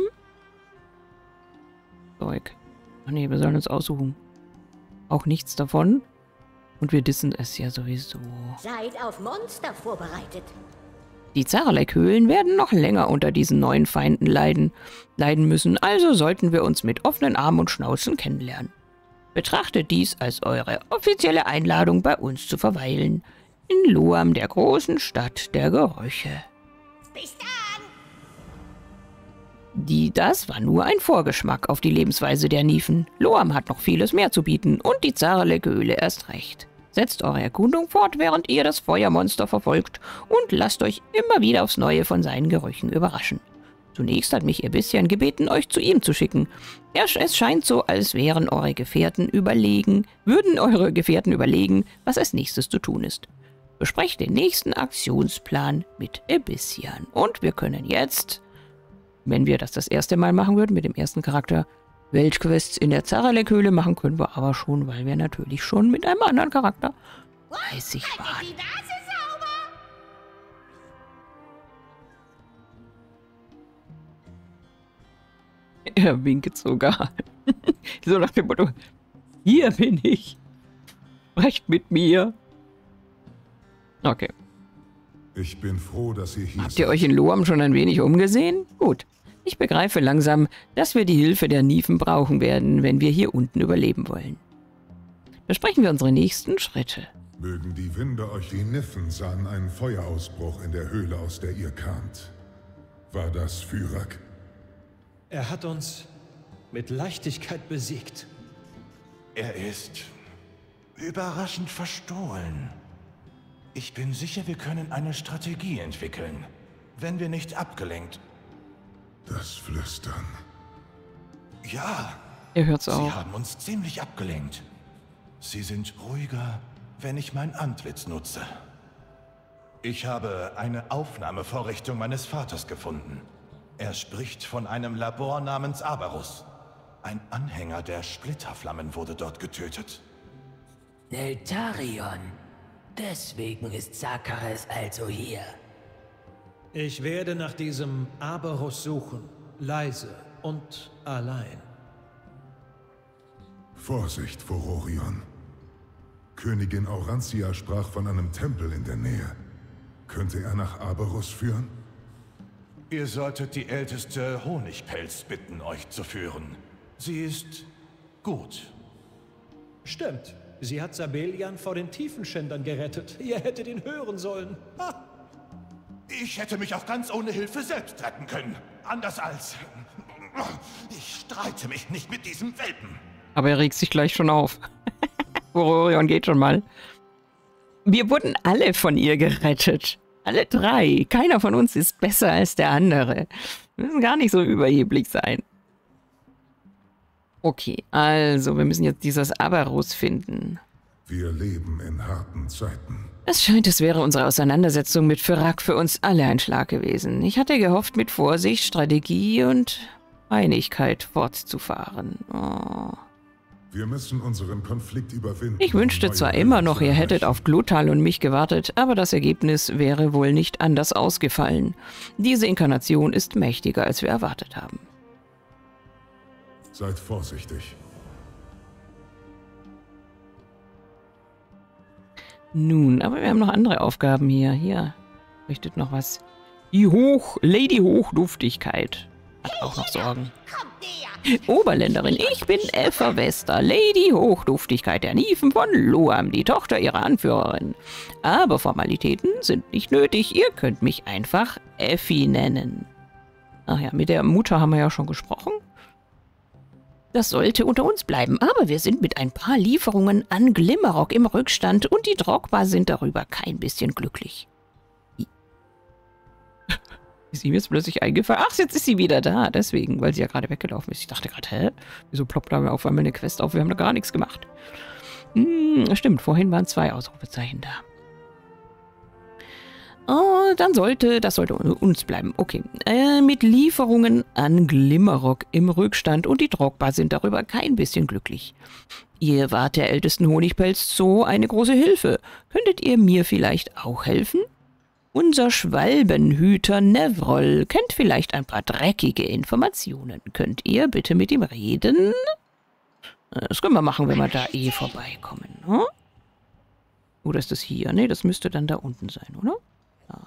[SPEAKER 1] Zeug. Ach nee, wir sollen uns aussuchen. Auch nichts davon. Und wir dissen es ja sowieso.
[SPEAKER 2] Seid auf Monster vorbereitet.
[SPEAKER 1] Die Zaralek-Höhlen werden noch länger unter diesen neuen Feinden leiden müssen, also sollten wir uns mit offenen Armen und Schnauzen kennenlernen. Betrachtet dies als eure offizielle Einladung, bei uns zu verweilen. In Loam, der großen Stadt der Gerüche.
[SPEAKER 2] Bis dann!
[SPEAKER 1] Das war nur ein Vorgeschmack auf die Lebensweise der Niefen. Loam hat noch vieles mehr zu bieten und die Zaralek-Höhle erst recht. Setzt eure Erkundung fort, während ihr das Feuermonster verfolgt und lasst euch immer wieder aufs Neue von seinen Gerüchen überraschen. Zunächst hat mich Ebissian gebeten, euch zu ihm zu schicken. Es scheint so, als würden eure Gefährten überlegen, was als nächstes zu tun ist. Besprecht den nächsten Aktionsplan mit Ebissian. Und wir können jetzt, wenn wir das erste Mal machen würden, mit dem ersten Charakter, Weltquests in der Zaralek-Höhle machen, können wir aber schon, weil wir natürlich schon mit einem anderen Charakter fleißig waren.
[SPEAKER 2] Die Nase sauber!
[SPEAKER 1] Er winkt sogar. So nach dem Motto, hier bin ich. Sprecht mit mir. Okay.
[SPEAKER 4] Ich bin froh, dass ihr hier
[SPEAKER 1] Habt ihr euch in Loam schon ein wenig umgesehen? Gut. Ich begreife langsam, dass wir die Hilfe der Niefen brauchen werden, wenn wir hier unten überleben wollen. Besprechen wir unsere nächsten Schritte.
[SPEAKER 4] Mögen die Winde euch... Die Niffen sahen einen Feuerausbruch in der Höhle, aus der ihr kamt. War das Fyrak?
[SPEAKER 7] Er hat uns mit Leichtigkeit besiegt.
[SPEAKER 8] Er ist überraschend verstohlen. Ich bin sicher, wir können eine Strategie entwickeln, wenn wir nicht abgelenkt...
[SPEAKER 4] Das Flüstern.
[SPEAKER 8] Ja,
[SPEAKER 1] Ihr hört's
[SPEAKER 8] Sie
[SPEAKER 1] auch.
[SPEAKER 8] haben uns ziemlich abgelenkt. Sie sind ruhiger, wenn ich mein Antlitz nutze. Ich habe eine Aufnahmevorrichtung meines Vaters gefunden. Er spricht von einem Labor namens Aberus. Ein Anhänger der Splitterflammen wurde dort getötet.
[SPEAKER 9] Neltarion. Deswegen ist Zakaris also hier.
[SPEAKER 7] Ich werde nach diesem Aberus suchen, leise und allein.
[SPEAKER 4] Vorsicht, Furorion. Königin Aurantia sprach von einem Tempel in der Nähe. Könnte er nach Aberus führen?
[SPEAKER 8] Ihr solltet die älteste Honigpelz bitten, euch zu führen. Sie ist gut.
[SPEAKER 7] Stimmt. Sie hat Sabelian vor den Tiefenschändern gerettet. Ihr hättet ihn hören sollen. Ha!
[SPEAKER 8] Ich hätte mich auch ganz ohne Hilfe selbst retten können. Anders als... Ich streite mich nicht mit diesem Welpen.
[SPEAKER 1] Aber er regt sich gleich schon auf. Furorion geht schon mal. Wir wurden alle von ihr gerettet. Alle 3. Keiner von uns ist besser als der andere. Wir müssen gar nicht so überheblich sein. Okay, also wir müssen jetzt dieses Aberus finden.
[SPEAKER 4] Wir leben in harten Zeiten.
[SPEAKER 1] Es scheint, es wäre unsere Auseinandersetzung mit Firak für uns alle ein Schlag gewesen. Ich hatte gehofft, mit Vorsicht, Strategie und Einigkeit fortzufahren. Oh.
[SPEAKER 4] Wir müssen unseren Konflikt überwinden.
[SPEAKER 1] Ich wünschte zwar immer noch, ihr hättet auf Gluthal und mich gewartet, aber das Ergebnis wäre wohl nicht anders ausgefallen. Diese Inkarnation ist mächtiger, als wir erwartet haben.
[SPEAKER 4] Seid vorsichtig.
[SPEAKER 1] Nun, aber wir haben noch andere Aufgaben hier. Hier richtet noch was. Die Lady Hochduftigkeit hat auch noch Sorgen. Oberländerin, ich bin Effa Vesta, Lady Hochduftigkeit der Niefen von Loam, die Tochter ihrer Anführerin. Aber Formalitäten sind nicht nötig, ihr könnt mich einfach Effi nennen. Ach ja, mit der Mutter haben wir ja schon gesprochen. Das sollte unter uns bleiben, aber wir sind mit ein paar Lieferungen an Glimmerrock im Rückstand und die Drogba sind darüber kein bisschen glücklich. Ist ihm jetzt plötzlich eingefallen? Ach, jetzt ist sie wieder da. Deswegen, weil sie ja gerade weggelaufen ist. Ich dachte gerade, hä? Wieso ploppt da auf einmal eine Quest auf? Wir haben da gar nichts gemacht. Stimmt, vorhin waren 2 Ausrufezeichen da. Oh, das sollte uns bleiben. Okay. Mit Lieferungen an Glimmerrock im Rückstand und die Drogba sind darüber kein bisschen glücklich. Ihr wart der ältesten Honigpelz Zoo eine große Hilfe. Könntet ihr mir vielleicht auch helfen? Unser Schwalbenhüter Nevrol kennt vielleicht ein paar dreckige Informationen. Könnt ihr bitte mit ihm reden? Das können wir machen, wenn wir da vorbeikommen. Hm? Oder ist das hier? Nee, das müsste dann da unten sein, oder? Ja.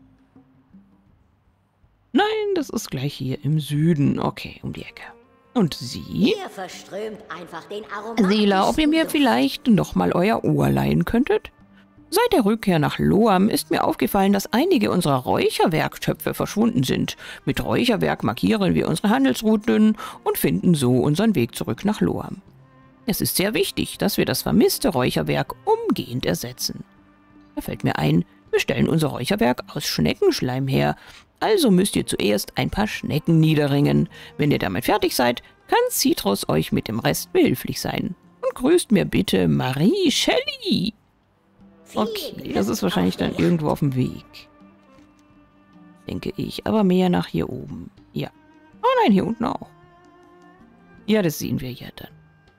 [SPEAKER 1] Nein, das ist gleich hier im Süden. Okay, um die Ecke. Und Sie?
[SPEAKER 2] Ihr verströmt einfach den Aromat.
[SPEAKER 1] Sela, ob ihr mir vielleicht nochmal euer Ohr leihen könntet? Seit der Rückkehr nach Loam ist mir aufgefallen, dass einige unserer Räucherwerktöpfe verschwunden sind. Mit Räucherwerk markieren wir unsere Handelsrouten und finden so unseren Weg zurück nach Loam. Es ist sehr wichtig, dass wir das vermisste Räucherwerk umgehend ersetzen. Da fällt mir ein, wir stellen unser Räucherwerk aus Schneckenschleim her. Also müsst ihr zuerst ein paar Schnecken niederringen. Wenn ihr damit fertig seid, kann Citrus euch mit dem Rest behilflich sein. Und grüßt mir bitte Marie Shelley. Okay, das ist wahrscheinlich dann irgendwo auf dem Weg. Denke ich, aber mehr nach hier oben. Ja. Oh nein, hier unten auch. Ja, das sehen wir ja dann.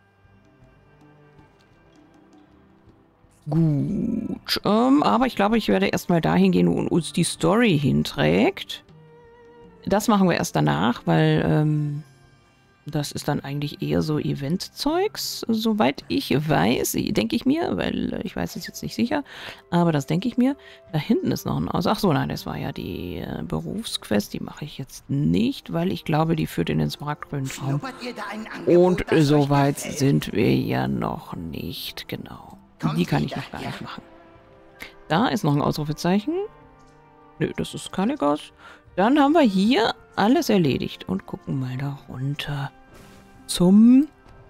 [SPEAKER 1] Gut, aber ich glaube, ich werde erstmal dahin gehen, wo uns die Story hinträgt. Das machen wir erst danach, weil das ist dann eigentlich eher so Event-Zeugs, soweit ich weiß, denke ich mir, weil ich weiß es jetzt nicht sicher, aber das denke ich mir. Da hinten ist noch ein Ach so, nein, das war ja die Berufsquest, die mache ich jetzt nicht, weil ich glaube, die führt in den smaragdgrünen Raum. Und soweit sind wir ja noch nicht, genau. Die kann ich noch gar nicht machen. Da ist noch ein Ausrufezeichen. Nö, das ist Kaligos. Dann haben wir hier alles erledigt und gucken mal da runter zum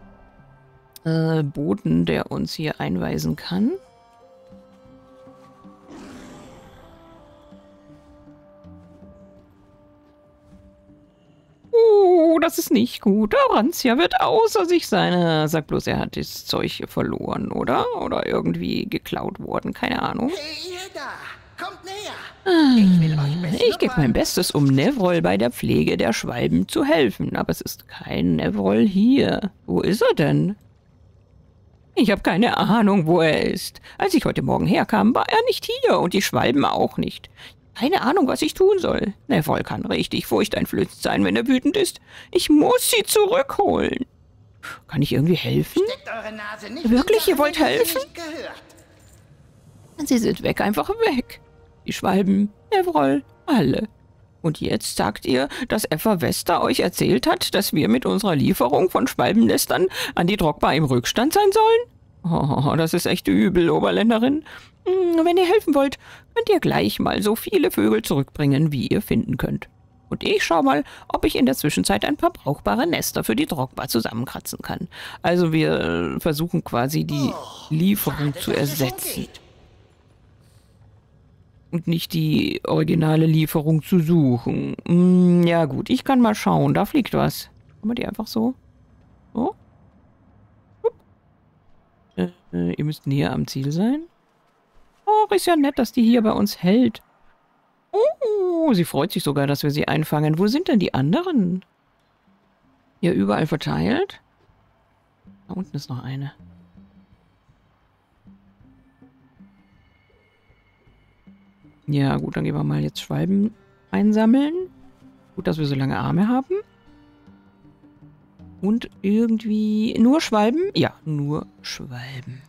[SPEAKER 1] Boten, der uns hier einweisen kann. Oh, das ist nicht gut. Aurantia wird außer sich sein. Er sagt bloß, er hat das Zeug verloren, oder? Oder irgendwie geklaut worden. Keine Ahnung.
[SPEAKER 3] Hey, ihr da! Kommt näher!
[SPEAKER 1] Ich gebe mein Bestes, um Nevrol bei der Pflege der Schwalben zu helfen. Aber es ist kein Nevrol hier. Wo ist er denn? Ich habe keine Ahnung, wo er ist. Als ich heute Morgen herkam, war er nicht hier und die Schwalben auch nicht. Keine Ahnung, was ich tun soll. Nevrol kann richtig furchteinflößend sein, wenn er wütend ist. Ich muss sie zurückholen. Kann ich irgendwie helfen?
[SPEAKER 3] Eure Nase nicht
[SPEAKER 1] Wirklich, ihr
[SPEAKER 3] in
[SPEAKER 1] wollt
[SPEAKER 3] Sachen, die ihr
[SPEAKER 1] helfen?
[SPEAKER 3] nicht gehört.
[SPEAKER 1] Sie sind weg, einfach weg. Die Schwalben, Nevrol, alle. Und jetzt sagt ihr, dass Effa Vesta euch erzählt hat, dass wir mit unserer Lieferung von Schwalbennestern an die Drogba im Rückstand sein sollen? Oh, das ist echt übel, Oberländerin. Wenn ihr helfen wollt, könnt ihr gleich mal so viele Vögel zurückbringen, wie ihr finden könnt. Und ich schau mal, ob ich in der Zwischenzeit ein paar brauchbare Nester für die Drogba zusammenkratzen kann. Also wir versuchen quasi die Lieferung zu ersetzen. Und nicht die originale Lieferung zu suchen. Ja gut, ich kann mal schauen. Da fliegt was. Kann man die einfach so? So? Ihr müsst näher am Ziel sein. Oh, ist ja nett, dass die hier bei uns hält. Oh, sie freut sich sogar, dass wir sie einfangen. Wo sind denn die anderen? Hier überall verteilt? Da unten ist noch eine. Ja, gut, dann gehen wir mal jetzt Schwalben einsammeln. Gut, dass wir so lange Arme haben. Und irgendwie... Nur Schwalben? Ja, nur Schwalben.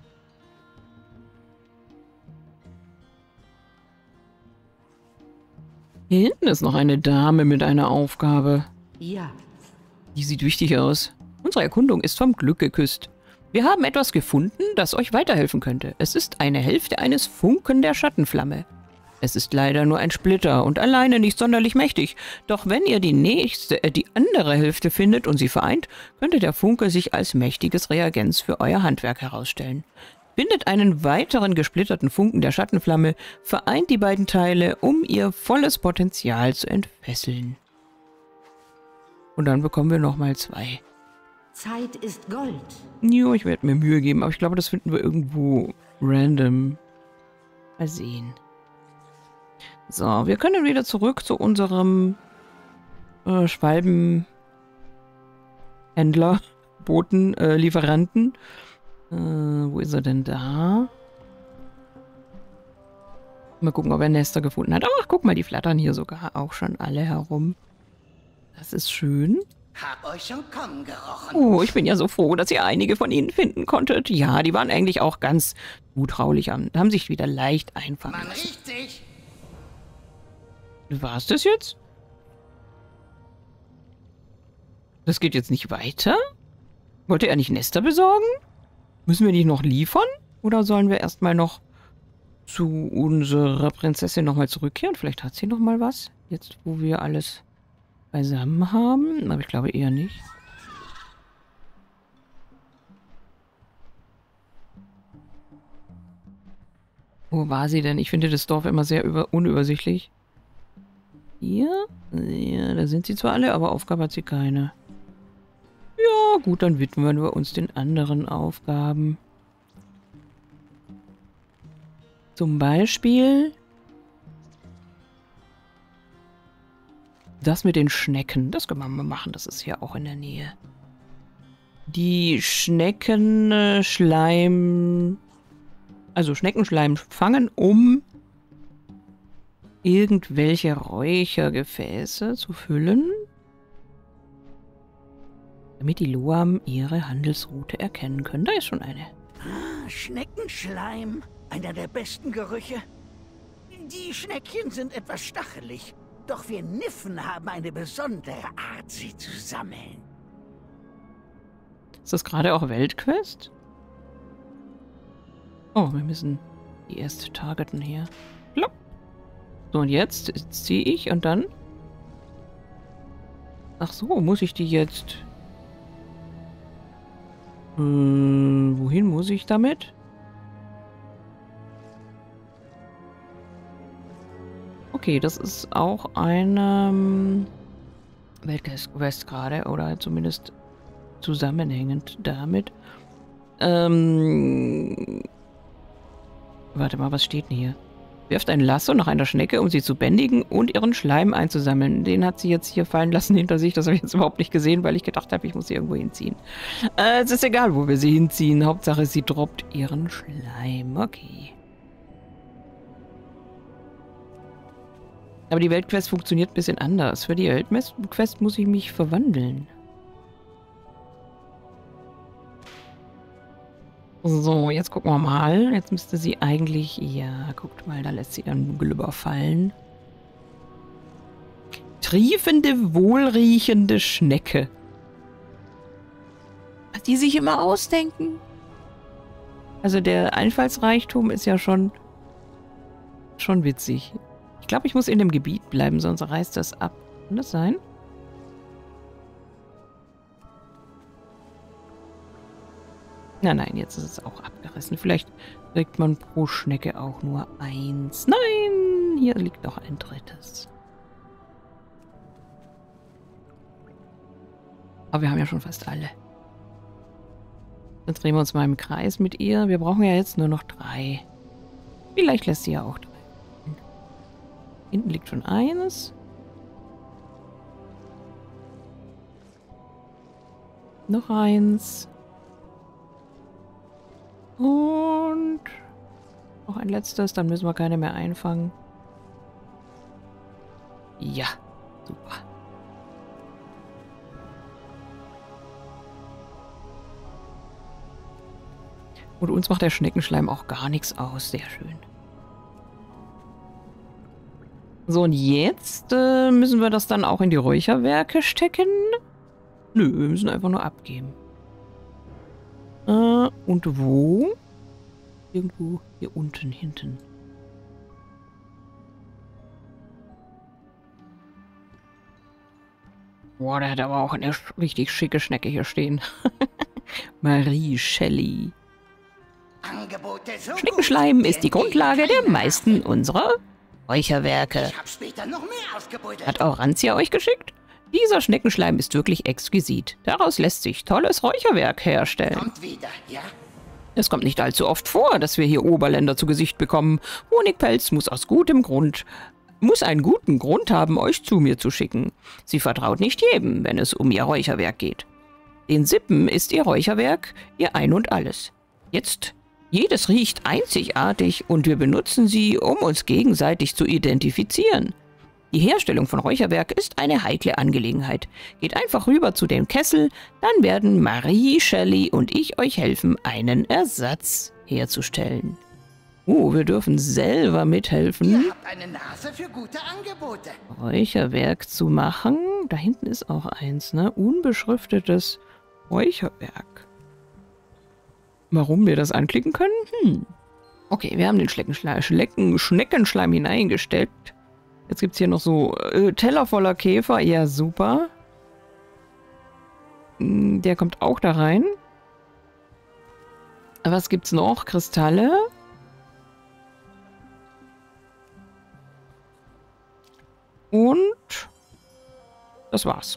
[SPEAKER 1] Hier hinten ist noch eine Dame mit einer Aufgabe.
[SPEAKER 6] Ja.
[SPEAKER 1] Die sieht wichtig aus. Unsere Erkundung ist vom Glück geküsst. Wir haben etwas gefunden, das euch weiterhelfen könnte. Es ist eine Hälfte eines Funken der Schattenflamme. Es ist leider nur ein Splitter und alleine nicht sonderlich mächtig. Doch wenn ihr die andere Hälfte findet und sie vereint, könnte der Funke sich als mächtiges Reagenz für euer Handwerk herausstellen. Findet einen weiteren gesplitterten Funken der Schattenflamme, vereint die beiden Teile, um ihr volles Potenzial zu entfesseln. Und dann bekommen wir nochmal 2.
[SPEAKER 6] Zeit ist Gold.
[SPEAKER 1] Jo, ich werde mir Mühe geben, aber ich glaube, das finden wir irgendwo random. Mal sehen. So, wir können wieder zurück zu unserem Schwalbenhändler, Boten, Lieferanten. Wo ist er denn da? Mal gucken, ob er Nester gefunden hat. Ach, guck mal, die flattern hier sogar auch schon alle herum. Das ist schön.
[SPEAKER 3] Hab euch schon kommen gerochen.
[SPEAKER 1] Oh, ich bin ja so froh, dass ihr einige von ihnen finden konntet. Ja, die waren eigentlich auch ganz zutraulich, haben sich wieder leicht einfangen
[SPEAKER 3] Man
[SPEAKER 1] lassen.
[SPEAKER 3] riecht sich.
[SPEAKER 1] War's das jetzt? Das geht jetzt nicht weiter? Wollte er nicht Nester besorgen? Müssen wir nicht noch liefern? Oder sollen wir erstmal noch zu unserer Prinzessin nochmal zurückkehren? Vielleicht hat sie nochmal was. Jetzt, wo wir alles beisammen haben. Aber ich glaube eher nicht. Wo war sie denn? Ich finde das Dorf immer sehr unübersichtlich. Hier? Ja, da sind sie zwar alle, aber Aufgabe hat sie keine. Ja, gut, dann widmen wir uns den anderen Aufgaben. Zum Beispiel das mit den Schnecken. Das können wir mal machen, das ist ja auch in der Nähe. Die Schneckenschleim... Also Schneckenschleim fangen, um irgendwelche Räuchergefäße zu füllen, damit die Loam ihre Handelsroute erkennen können. Da ist schon eine.
[SPEAKER 3] Schneckenschleim, einer der besten Gerüche. Die Schneckchen sind etwas stachelig, doch wir Niffen haben eine besondere Art, sie zu sammeln.
[SPEAKER 1] Ist das gerade auch Weltquest? Oh, wir müssen die erst targeten hier. Plopp. So, und jetzt ziehe ich und dann... Ach so, muss ich die jetzt... wohin muss ich damit? Okay, das ist auch eine Weltquest gerade, oder zumindest zusammenhängend damit. Warte mal, was steht denn hier? Wirft ein Lasso nach einer Schnecke, um sie zu bändigen und ihren Schleim einzusammeln. Den hat sie jetzt hier fallen lassen hinter sich. Das habe ich jetzt überhaupt nicht gesehen, weil ich gedacht habe, ich muss sie irgendwo hinziehen. Es ist egal, wo wir sie hinziehen. Hauptsache, sie droppt ihren Schleim. Okay. Aber die Weltquest funktioniert ein bisschen anders. Für die Weltquest muss ich mich verwandeln. So, jetzt gucken wir mal. Jetzt müsste sie eigentlich... Ja, guckt mal, da lässt sie dann Glibber fallen. Triefende, wohlriechende Schnecke. Was die sich immer ausdenken. Also der Einfallsreichtum ist ja schon witzig. Ich glaube, ich muss in dem Gebiet bleiben, sonst reißt das ab. Kann das sein? Nein, jetzt ist es auch abgerissen. Vielleicht kriegt man pro Schnecke auch nur 1. Nein, hier liegt noch ein drittes. Aber wir haben ja schon fast alle. Dann drehen wir uns mal im Kreis mit ihr. Wir brauchen ja jetzt nur noch 3. Vielleicht lässt sie ja auch 3. Hinten liegt schon 1. Noch 1. Und noch ein letztes. Dann müssen wir keine mehr einfangen. Ja, super. Und uns macht der Schneckenschleim auch gar nichts aus. Sehr schön. So, und jetzt müssen wir das dann auch in die Räucherwerke stecken. Nö, wir müssen einfach nur abgeben. Und wo? Irgendwo hier unten, hinten. Boah, der hat aber auch eine richtig schicke Schnecke hier stehen. Marie Shelley. Schneckenschleim ist die Grundlage der meisten unserer Räucherwerke. Hat Aurantia euch geschickt? Dieser Schneckenschleim ist wirklich exquisit. Daraus lässt sich tolles Räucherwerk herstellen. Es kommt nicht allzu oft vor, dass wir hier Oberländer zu Gesicht bekommen. Honigpelz muss einen guten Grund haben, euch zu mir zu schicken. Sie vertraut nicht jedem, wenn es um ihr Räucherwerk geht. Den Sippen ist ihr Räucherwerk ihr Ein und Alles. Jedes riecht einzigartig und wir benutzen sie, um uns gegenseitig zu identifizieren. Die Herstellung von Räucherwerk ist eine heikle Angelegenheit. Geht einfach rüber zu dem Kessel, dann werden Marie, Shelley und ich euch helfen, einen Ersatz herzustellen. Wir dürfen selber mithelfen,
[SPEAKER 3] Ihr habt eine Nase für gute Angebote.
[SPEAKER 1] Räucherwerk zu machen. Da hinten ist auch eins, ne? Unbeschriftetes Räucherwerk. Warum wir das anklicken können? Okay, wir haben den Schneckenschleim hineingestellt. Jetzt gibt es hier noch so Teller voller Käfer. Ja, super. Der kommt auch da rein. Was gibt's noch? Kristalle. Und das war's.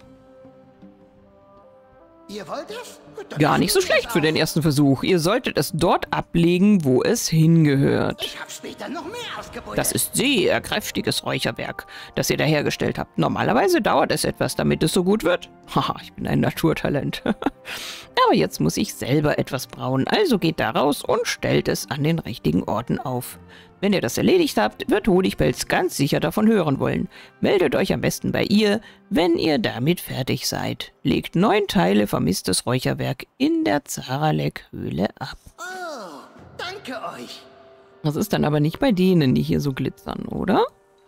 [SPEAKER 3] Ihr wollt es?
[SPEAKER 1] Gar nicht so schlecht für den ersten Versuch. Ihr solltet es dort ablegen, wo es hingehört.
[SPEAKER 3] Ich habe später noch mehr Ausgebot.
[SPEAKER 1] Das ist sehr kräftiges Räucherwerk, das ihr da hergestellt habt. Normalerweise dauert es etwas, damit es so gut wird. Haha, ich bin ein Naturtalent. Aber jetzt muss ich selber etwas brauen. Also geht da raus und stellt es an den richtigen Orten auf. Wenn ihr das erledigt habt, wird Honigpelz ganz sicher davon hören wollen. Meldet euch am besten bei ihr, wenn ihr damit fertig seid. Legt 9 Teile vermisstes Räucherwerk in der Zaralek-Höhle ab.
[SPEAKER 3] Oh, danke euch.
[SPEAKER 1] Das ist dann aber nicht bei denen, die hier so glitzern, oder?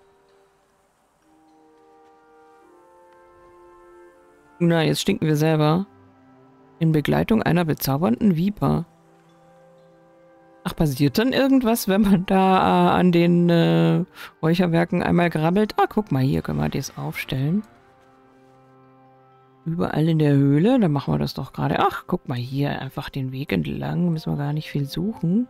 [SPEAKER 1] Na, jetzt stinken wir selber. In Begleitung einer bezaubernden Viper. Ach, passiert dann irgendwas, wenn man da an den Räucherwerken einmal grabbelt? Ah, guck mal, hier können wir das aufstellen. Überall in der Höhle, dann machen wir das doch gerade. Ach, guck mal hier, einfach den Weg entlang, müssen wir gar nicht viel suchen.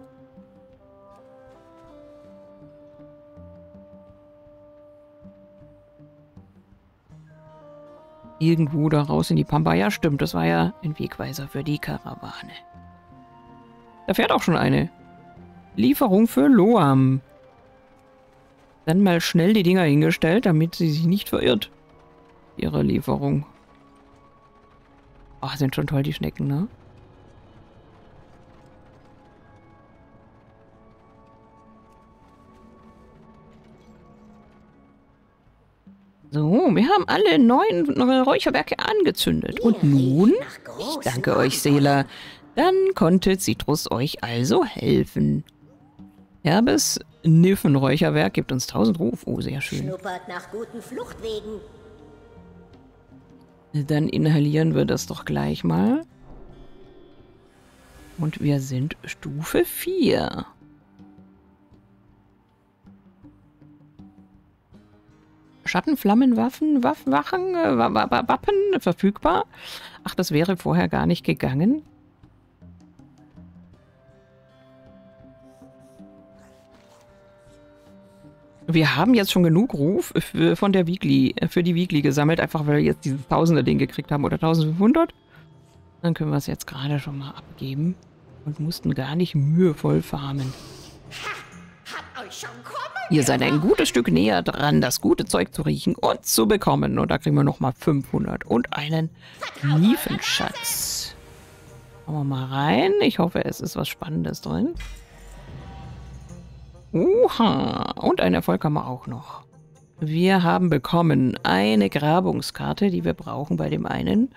[SPEAKER 1] Irgendwo da raus in die Pampa. Ja, stimmt, das war ja ein Wegweiser für die Karawane. Da fährt auch schon eine. Lieferung für Loam. Dann mal schnell die Dinger hingestellt, damit sie sich nicht verirrt. Ihre Lieferung. Ach, sind schon toll die Schnecken, ne? So, wir haben alle 9 Räucherwerke angezündet. Und nun, ich danke euch, Seela, dann konnte Citrus euch also helfen. Herbes Niffenräucherwerk gibt uns 1000 Ruf. Oh, sehr schön.
[SPEAKER 2] Schnuppert nach guten Fluchtwegen.
[SPEAKER 1] Dann inhalieren wir das doch gleich mal. Und wir sind Stufe 4. Schattenflammenwaffen, Wappen verfügbar. Ach, das wäre vorher gar nicht gegangen. Wir haben jetzt schon genug Ruf von der Weekly, für die Weekly gesammelt, einfach weil wir jetzt dieses Tausender-Ding gekriegt haben oder 1500. Dann können wir es jetzt gerade schon mal abgeben und mussten gar nicht mühevoll farmen.
[SPEAKER 2] Hab euch schon kommen.
[SPEAKER 1] Ihr seid ein gutes Stück näher dran, das gute Zeug zu riechen und zu bekommen. Und da kriegen wir nochmal 500 und einen Niefenschatz. Schauen wir mal rein. Ich hoffe, es ist was Spannendes drin. Oha, und einen Erfolg haben wir auch noch. Wir haben bekommen eine Grabungskarte, die wir brauchen bei dem einen.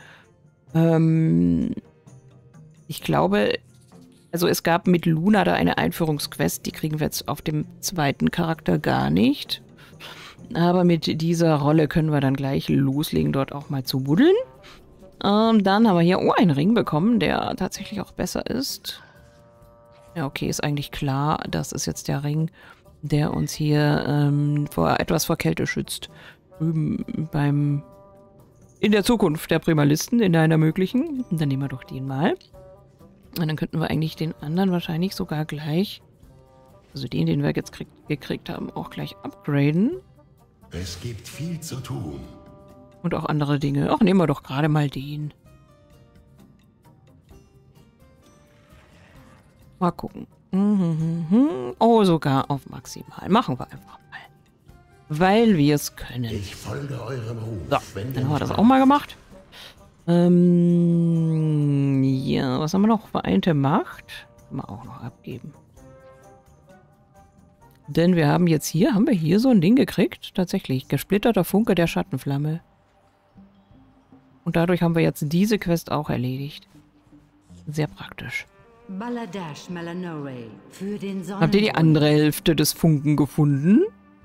[SPEAKER 1] Ich glaube, also es gab mit Luna da eine Einführungsquest, die kriegen wir jetzt auf dem zweiten Charakter gar nicht. Aber mit dieser Rolle können wir dann gleich loslegen, dort auch mal zu buddeln. Dann haben wir hier einen Ring bekommen, der tatsächlich auch besser ist. Ja, okay, ist eigentlich klar. Das ist jetzt der Ring, der uns hier vor Kälte schützt. Drüben in der Zukunft der Primalisten, in einer möglichen. Dann nehmen wir doch den mal. Und dann könnten wir eigentlich den anderen wahrscheinlich sogar gleich, also den wir jetzt gekriegt haben, auch gleich upgraden.
[SPEAKER 4] Es gibt viel zu tun.
[SPEAKER 1] Und auch andere Dinge. Ach, nehmen wir doch gerade mal den. Mal gucken. Oh, sogar auf maximal. Machen wir einfach mal. Weil wir es können.
[SPEAKER 3] Ich folge eurem Ruf.
[SPEAKER 1] So, dann haben wir das auch mal gemacht. Ja, was haben wir noch? Vereinte Macht. Können wir auch noch abgeben. Denn wir haben jetzt hier, so ein Ding gekriegt. Tatsächlich. Gesplitterter Funke der Schattenflamme. Und dadurch haben wir jetzt diese Quest auch erledigt. Sehr praktisch.
[SPEAKER 6] Baladash Melanore für den
[SPEAKER 1] Habt ihr die andere Hälfte des Funken gefunden?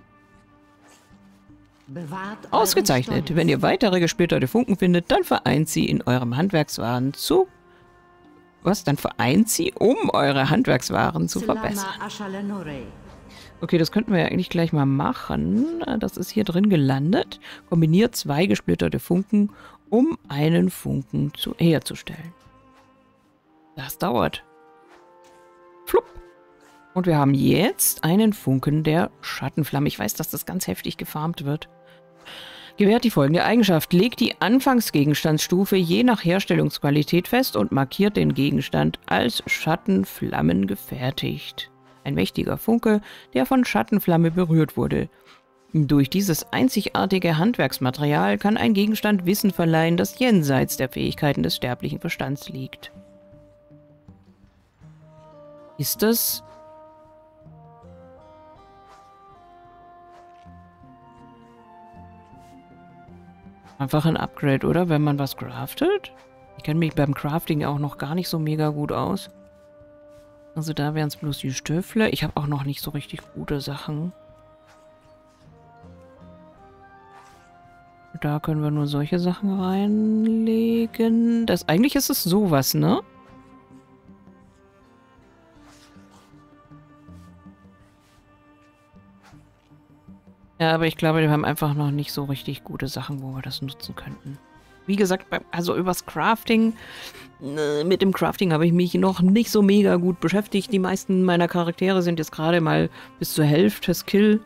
[SPEAKER 1] Ausgezeichnet. Wenn ihr weitere gesplitterte Funken findet, dann vereint sie in eurem Handwerkswaren zu... Was? Dann vereint sie, um eure Handwerkswaren zu verbessern. Okay, das könnten wir ja eigentlich gleich mal machen. Das ist hier drin gelandet. Kombiniert 2 gesplitterte Funken, um einen Funken herzustellen. Das dauert. Flupp. Und wir haben jetzt einen Funken der Schattenflamme. Ich weiß, dass das ganz heftig gefarmt wird. Gewährt die folgende Eigenschaft. Legt die Anfangsgegenstandsstufe je nach Herstellungsqualität fest und markiert den Gegenstand als Schattenflammen gefertigt. Ein mächtiger Funke, der von Schattenflamme berührt wurde. Durch dieses einzigartige Handwerksmaterial kann ein Gegenstand Wissen verleihen, das jenseits der Fähigkeiten des sterblichen Verstands liegt. Ist das... einfach ein Upgrade, oder? Wenn man was craftet? Ich kenne mich beim Crafting auch noch gar nicht so mega gut aus. Also da wären es bloß die Stöfle. Ich habe auch noch nicht so richtig gute Sachen. Da können wir nur solche Sachen reinlegen. Eigentlich ist es sowas, ne? Ja, aber ich glaube, wir haben einfach noch nicht so richtig gute Sachen, wo wir das nutzen könnten. Wie gesagt, also übers Crafting, mit dem Crafting habe ich mich noch nicht so mega gut beschäftigt. Die meisten meiner Charaktere sind jetzt gerade mal bis zur Hälfte Skill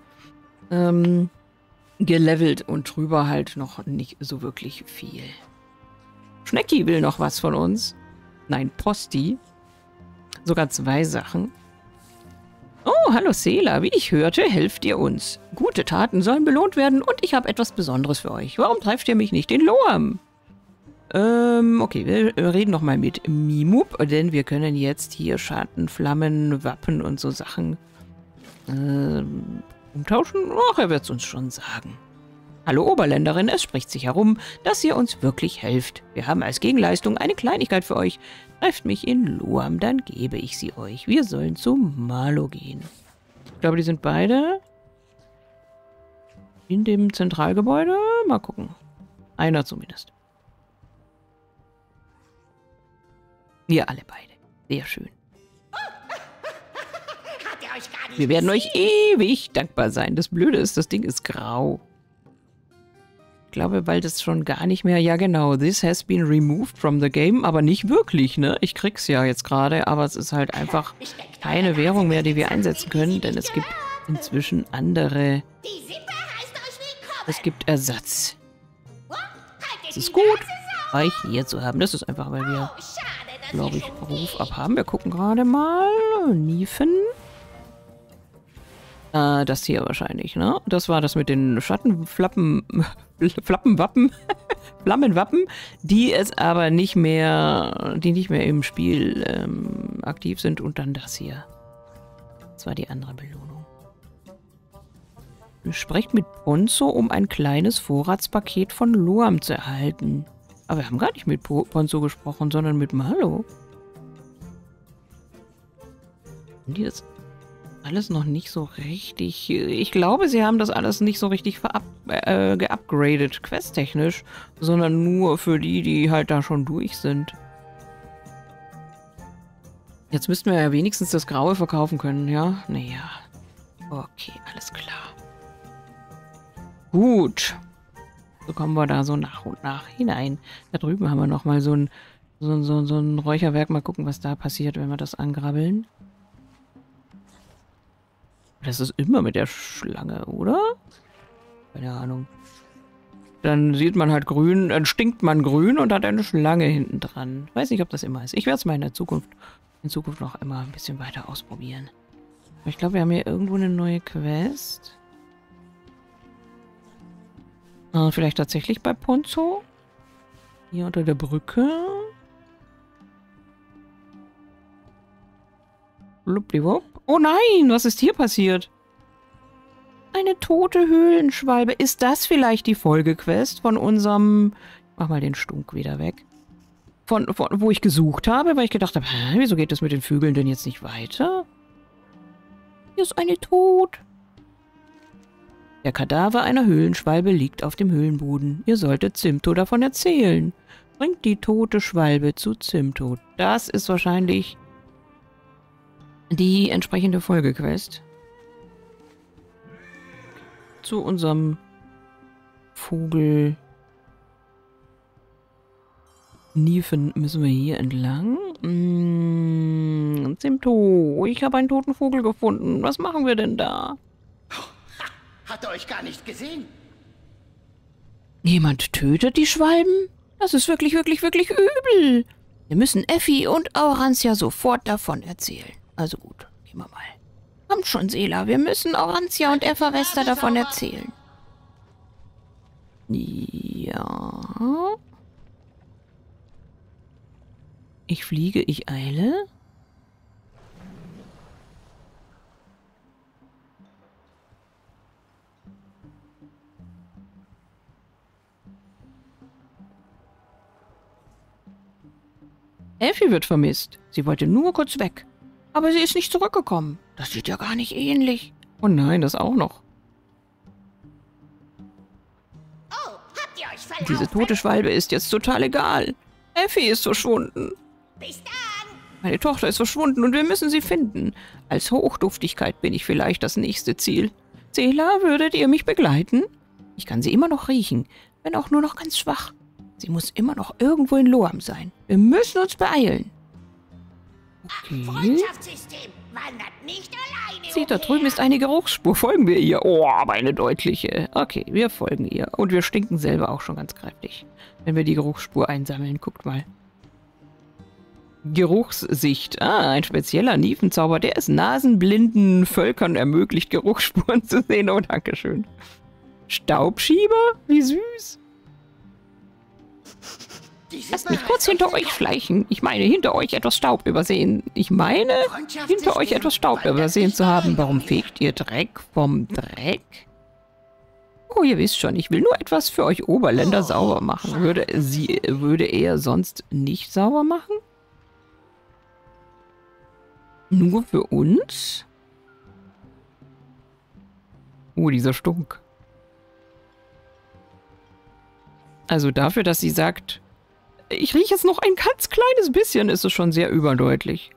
[SPEAKER 1] gelevelt und drüber halt noch nicht so wirklich viel. Schnecki will noch was von uns. Nein, Posti. Sogar 2 Sachen. Oh, hallo Sela, wie ich hörte, helft ihr uns. Gute Taten sollen belohnt werden und ich habe etwas Besonderes für euch. Warum trefft ihr mich nicht in Loam? Okay, wir reden nochmal mit Mimub, denn wir können jetzt hier Schattenflammen, Wappen und so Sachen umtauschen. Ach, er wird es uns schon sagen. Hallo Oberländerin, es spricht sich herum, dass ihr uns wirklich helft. Wir haben als Gegenleistung eine Kleinigkeit für euch. Trefft mich in Loam, dann gebe ich sie euch. Wir sollen zu Malo gehen. Ich glaube, die sind beide in dem Zentralgebäude. Mal gucken. Einer zumindest. Wir alle beide. Sehr schön. Wir werden euch ewig dankbar sein. Das Blöde ist, das Ding ist grau. Ich glaube, weil das schon gar nicht mehr... Ja, genau. This has been removed from the game. Aber nicht wirklich, ne? Ich krieg's ja jetzt gerade. Aber es ist halt einfach keine Währung mehr, die wir einsetzen können. Denn es gibt inzwischen andere.
[SPEAKER 2] Die Sippe heißt euch willkommen.
[SPEAKER 1] Es gibt Ersatz.
[SPEAKER 2] Haltet
[SPEAKER 1] Es ist
[SPEAKER 2] die
[SPEAKER 1] gut,
[SPEAKER 2] Nase sauber.
[SPEAKER 1] euch hier zu haben. Das ist einfach, weil wir,
[SPEAKER 2] Oh, schade, dass
[SPEAKER 1] glaube
[SPEAKER 2] ihr
[SPEAKER 1] ich,
[SPEAKER 2] schon
[SPEAKER 1] Beruf
[SPEAKER 2] geht.
[SPEAKER 1] abhaben. Wir gucken gerade mal. Niefen. Das hier wahrscheinlich, ne? Das war das mit den Flappenwappen, Flammenwappen, die nicht mehr im Spiel aktiv sind. Und dann das hier. Das war die andere Belohnung. Sprecht mit Ponzo, um ein kleines Vorratspaket von Loam zu erhalten. Aber wir haben gar nicht mit Ponzo gesprochen, sondern mit Malo. Haben die das alles noch nicht so richtig... Ich glaube, sie haben das alles nicht so richtig geupgradet, questtechnisch, sondern nur für die, die halt da schon durch sind. Jetzt müssten wir ja wenigstens das Graue verkaufen können, ja? Naja. Okay, alles klar. Gut. So kommen wir da so nach und nach hinein. Da drüben haben wir nochmal so ein Räucherwerk. Mal gucken, was da passiert, wenn wir das angrabbeln. Das ist immer mit der Schlange, oder? Keine Ahnung. Dann sieht man halt grün, dann stinkt man grün und hat eine Schlange hinten dran. Weiß nicht, ob das immer ist. Ich werde es mal in Zukunft noch immer ein bisschen weiter ausprobieren. Aber ich glaube, wir haben hier irgendwo eine neue Quest. Vielleicht tatsächlich bei Ponzo? Hier unter der Brücke. Blubbliwupp. Oh nein, was ist hier passiert? Eine tote Höhlenschwalbe. Ist das vielleicht die Folgequest von unserem... Mach mal den Stunk wieder weg. Wo ich gesucht habe, weil ich gedacht habe, wieso geht das mit den Vögeln denn jetzt nicht weiter? Hier ist eine tot. Der Kadaver einer Höhlenschwalbe liegt auf dem Höhlenboden. Ihr solltet Zimto davon erzählen. Bringt die tote Schwalbe zu Zimto. Das ist wahrscheinlich die entsprechende Folgequest. Zu unserem Vogel Niefen müssen wir hier entlang. Zimto, ich habe einen toten Vogel gefunden. Was machen wir denn da?
[SPEAKER 3] Hat er euch gar nicht gesehen?
[SPEAKER 1] Jemand tötet die Schwalben? Das ist wirklich, wirklich, wirklich übel. Wir müssen Effi und Aurantia sofort davon erzählen. Also gut, gehen wir mal. Kommt schon, Sela, wir müssen Aurantia und Effa-Wester davon erzählen. Ja. Ich fliege, ich eile. Effi wird vermisst. Sie wollte nur kurz weg. Aber sie ist nicht zurückgekommen. Das sieht ja gar nicht ähnlich. Oh nein, das auch noch.
[SPEAKER 2] Oh, habt ihr euch verlaufen?
[SPEAKER 1] Diese tote Schwalbe ist jetzt total egal. Effi ist verschwunden.
[SPEAKER 2] Bis dann.
[SPEAKER 1] Meine Tochter ist verschwunden und wir müssen sie finden. Als Hochduftigkeit bin ich vielleicht das nächste Ziel. Sela, würdet ihr mich begleiten? Ich kann sie immer noch riechen, wenn auch nur noch ganz schwach. Sie muss immer noch irgendwo in Loam sein. Wir müssen uns beeilen. Okay.
[SPEAKER 2] Freundschaftssystem wandert nicht alleine.
[SPEAKER 1] Seht, da drüben ist eine Geruchsspur. Folgen wir ihr? Oh, aber eine deutliche. Okay, wir folgen ihr. Und wir stinken selber auch schon ganz kräftig, wenn wir die Geruchsspur einsammeln. Guckt mal. Geruchssicht. Ah, ein spezieller Niefenzauber, der es nasenblinden Völkern ermöglicht, Geruchsspuren zu sehen. Oh, danke schön. Staubschieber? Wie süß. Lasst mich kurz hinter euch schleichen. Ich meine, hinter euch etwas Staub übersehen. Ich meine, hinter euch etwas Staub übersehen zu haben. Warum fegt ihr Dreck vom Dreck? Oh, ihr wisst schon, ich will nur etwas für euch Oberländer sauber machen. Würde er sonst nicht sauber machen? Nur für uns? Oh, dieser Stunk. Also dafür, dass sie sagt, ich rieche jetzt noch ein ganz kleines bisschen, ist es schon sehr überdeutlich.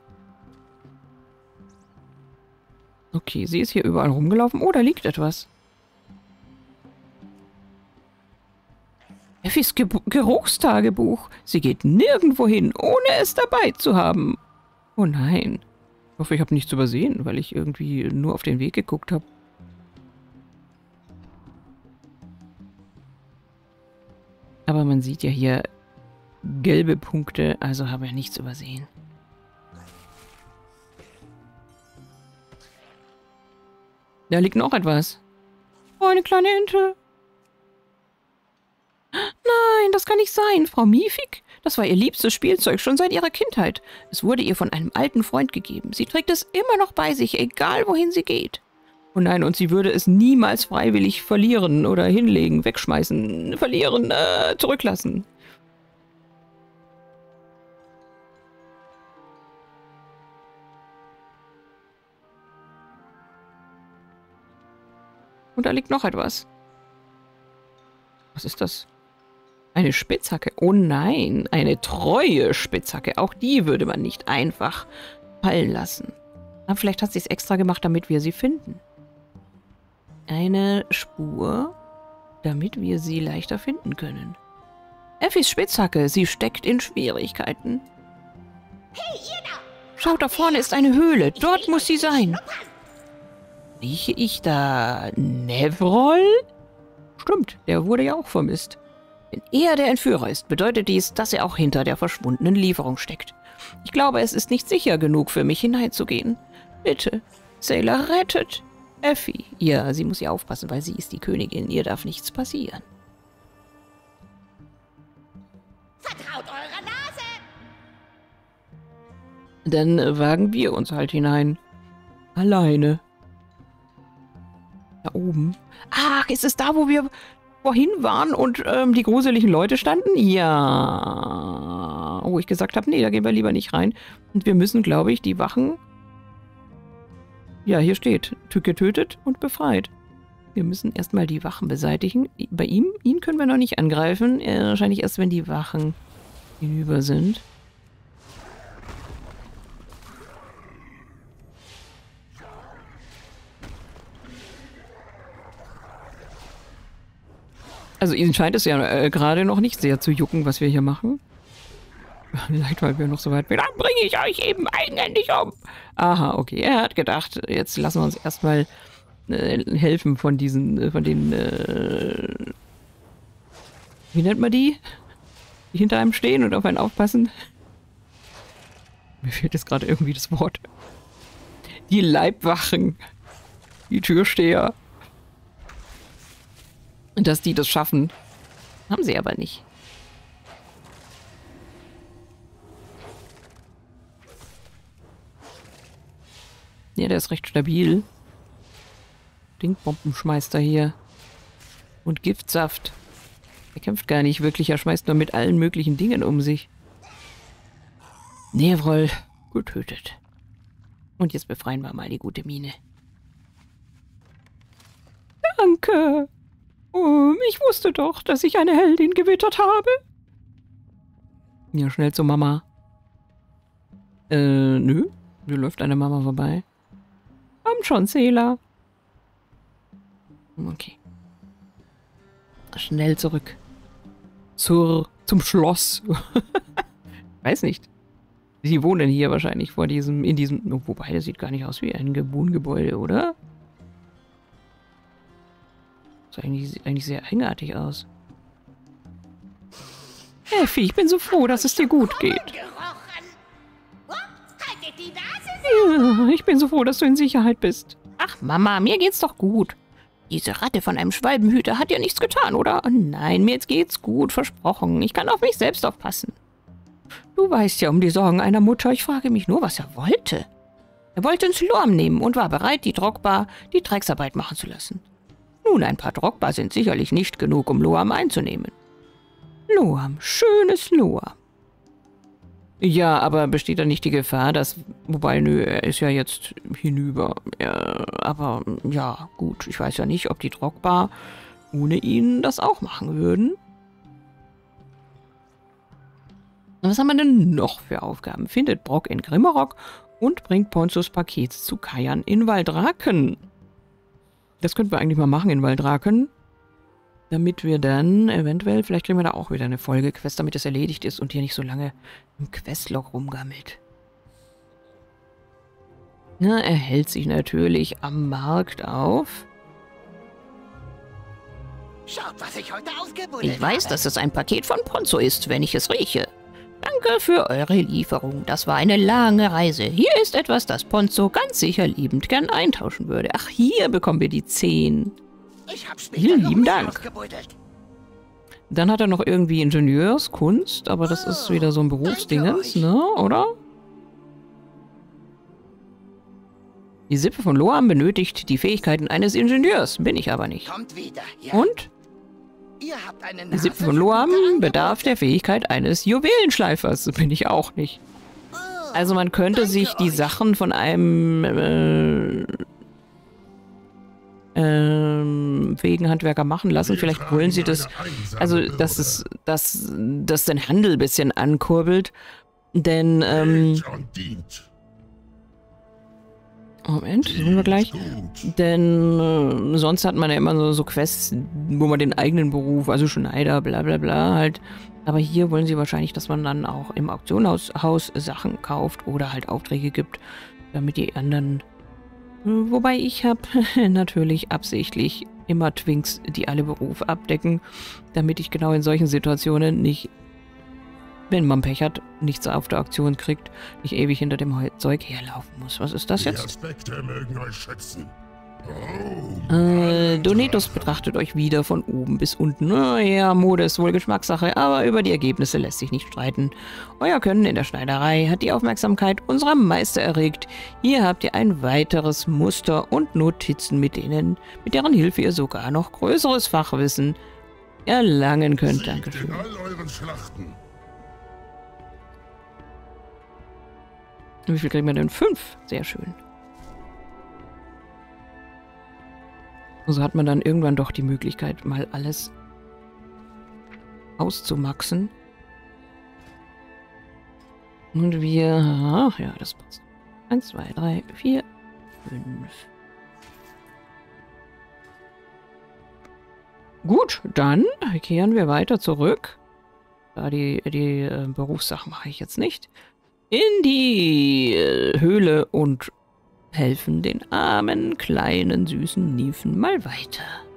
[SPEAKER 1] Okay, sie ist hier überall rumgelaufen. Oh, da liegt etwas. Effis Geruchstagebuch. Sie geht nirgendwo hin, ohne es dabei zu haben. Oh nein. Ich hoffe, ich habe nichts übersehen, weil ich irgendwie nur auf den Weg geguckt habe. man sieht ja hier gelbe Punkte, also haben wir nichts übersehen. Da liegt noch etwas. Oh, eine kleine Ente. Nein, das kann nicht sein. Frau Miefig? Das war ihr liebstes Spielzeug schon seit ihrer Kindheit. Es wurde ihr von einem alten Freund gegeben. Sie trägt es immer noch bei sich, egal wohin sie geht. Oh nein, und sie würde es niemals freiwillig verlieren oder hinlegen, wegschmeißen, verlieren, zurücklassen. Und da liegt noch etwas. Was ist das? Eine Spitzhacke. Oh nein, eine treue Spitzhacke. Auch die würde man nicht einfach fallen lassen. Aber vielleicht hat sie es extra gemacht, damit wir sie finden. Eine Spur, damit wir sie leichter finden können. Effis Spitzhacke, sie steckt in Schwierigkeiten.
[SPEAKER 2] Hey, ihr da!
[SPEAKER 1] Schaut, da vorne ist eine Höhle. Dort muss sie sein. Rieche ich da Nevrol? Stimmt, der wurde ja auch vermisst. Wenn er der Entführer ist, bedeutet dies, dass er auch hinter der verschwundenen Lieferung steckt. Ich glaube, es ist nicht sicher genug für mich hineinzugehen. Bitte, Sailor, rettet Effi. Ja, sie muss ihr aufpassen, weil sie ist die Königin. Ihr darf nichts passieren.
[SPEAKER 2] Vertraut eurer Nase!
[SPEAKER 1] Dann wagen wir uns halt hinein. Alleine. Da oben. Ach, ist es da, wo wir vorhin waren und die gruseligen Leute standen? Ja. Wo ich gesagt habe, nee, da gehen wir lieber nicht rein. Und wir müssen, glaube ich, die Wachen... Ja, hier steht, getötet und befreit. Wir müssen erstmal die Wachen beseitigen. Bei ihn können wir noch nicht angreifen. Wahrscheinlich erst, wenn die Wachen hinüber sind. Also ihnen scheint es ja gerade noch nicht sehr zu jucken, was wir hier machen. Vielleicht, weil wir noch so weit sind. Dann bringe ich euch eben eigenhändig um. Aha, okay. Er hat gedacht, jetzt lassen wir uns erstmal helfen von diesen, wie nennt man die? Die hinter einem stehen und auf einen aufpassen. Mir fehlt jetzt gerade irgendwie das Wort. Die Leibwachen. Die Türsteher. Dass die das schaffen. Haben sie aber nicht. Ja, der ist recht stabil. Stinkbombenschmeister hier. Und Giftsaft. Er kämpft gar nicht wirklich, er schmeißt nur mit allen möglichen Dingen um sich. Nevrol getötet. Und jetzt befreien wir mal die gute Mine. Danke. Ich wusste doch, dass ich eine Heldin gewittert habe. Ja, schnell zur Mama. Nö. Hier läuft eine Mama vorbei. Komm schon, Sailor. Okay. Schnell zurück. Zum Schloss. Weiß nicht. Sie wohnen hier wahrscheinlich in diesem, wobei, das sieht gar nicht aus wie ein Wohngebäude, oder? Das sieht eigentlich sehr eigenartig aus. Effi, ich bin so froh, dass es dir gut geht. Ja, ich bin so froh, dass du in Sicherheit bist. Ach, Mama, mir geht's doch gut. Diese Ratte von einem Schwalbenhüter hat dir nichts getan, oder? Nein, mir geht's gut, versprochen. Ich kann auf mich selbst aufpassen. Du weißt ja um die Sorgen einer Mutter. Ich frage mich nur, was er wollte. Er wollte ins Loam nehmen und war bereit, die Drogba die Drecksarbeit machen zu lassen. Nun, ein paar Drogba sind sicherlich nicht genug, um Loam einzunehmen. Loam, schönes Loam. Ja, aber besteht da nicht die Gefahr, dass... Wobei, nö, er ist ja jetzt hinüber. Aber, ja, gut. Ich weiß ja nicht, ob die Drogba ohne ihn das auch machen würden. Was haben wir denn noch für Aufgaben? Findet Brok in Grimmerock und bringt Ponzos Paket zu Kayan in Valdraken. Das könnten wir eigentlich mal machen in Valdraken. Damit wir dann eventuell, vielleicht kriegen wir da auch wieder eine Folgequest, damit es erledigt ist und hier nicht so lange im Questlog rumgammelt. Na, er hält sich natürlich am Markt auf.
[SPEAKER 3] Schaut, was ich heute ausgebuddelt
[SPEAKER 1] Ich weiß,
[SPEAKER 3] habe.
[SPEAKER 1] dass es ein Paket von Ponzo ist, wenn ich es rieche. Danke für eure Lieferung. Das war eine lange Reise. Hier ist etwas, das Ponzo ganz sicher liebend gern eintauschen würde. Ach, hier bekommen wir die 10.
[SPEAKER 3] Ich hab später
[SPEAKER 1] Vielen
[SPEAKER 3] noch
[SPEAKER 1] lieben
[SPEAKER 3] mehr
[SPEAKER 1] Dank.
[SPEAKER 3] ausgebuddelt.
[SPEAKER 1] Dann hat er noch irgendwie Ingenieurskunst, aber das ist wieder so ein Berufsdingens, ne, oder? Die Sippe von Loam benötigt die Fähigkeiten eines Ingenieurs, bin ich aber nicht.
[SPEAKER 3] Kommt wieder, ja.
[SPEAKER 1] Und
[SPEAKER 3] Ihr habt eine
[SPEAKER 1] die
[SPEAKER 3] Nase
[SPEAKER 1] Sippe von
[SPEAKER 3] für
[SPEAKER 1] Loam
[SPEAKER 3] gute Angebote.
[SPEAKER 1] bedarf der Fähigkeit eines Juwelenschleifers, bin ich auch nicht. Also man könnte sich die Sachen von einem fähigen Handwerker machen lassen. Vielleicht wollen sie das, also dass den Handel ein bisschen ankurbelt. Denn, Moment, sehen wir gleich. Denn sonst hat man ja immer so Quests, wo man den eigenen Beruf, also Schneider, bla bla bla halt. Aber hier wollen sie wahrscheinlich, dass man dann auch im Auktionshaus Sachen kauft oder halt Aufträge gibt, damit die anderen... Wobei ich habe natürlich absichtlich immer Twinks, die alle Berufe abdecken, damit ich genau in solchen Situationen nicht, wenn man Pech hat, nichts auf der Auktion kriegt, nicht ewig hinter dem Zeug herlaufen muss. Was ist das
[SPEAKER 4] Die
[SPEAKER 1] jetzt?
[SPEAKER 4] Aspekte mögen euch schützen.
[SPEAKER 1] Donetus betrachtet euch wieder von oben bis unten. Ja, Mode ist wohl Geschmackssache, aber über die Ergebnisse lässt sich nicht streiten. Euer Können in der Schneiderei hat die Aufmerksamkeit unserer Meister erregt. Hier habt ihr ein weiteres Muster und Notizen, mit deren Hilfe ihr sogar noch größeres Fachwissen erlangen könnt.
[SPEAKER 4] Siegt in
[SPEAKER 1] Dankeschön.
[SPEAKER 4] all euren Schlachten.
[SPEAKER 1] Wie viel kriegen wir denn? 5. Sehr schön. Also hat man dann irgendwann doch die Möglichkeit, mal alles auszumaxen. Und wir... Ach ja, das passt. 1, 2, 3, 4, 5. Gut, dann kehren wir weiter zurück. Da die Berufssachen mache ich jetzt nicht. In die Höhle und helfen den armen, kleinen, süßen Nymphen mal weiter.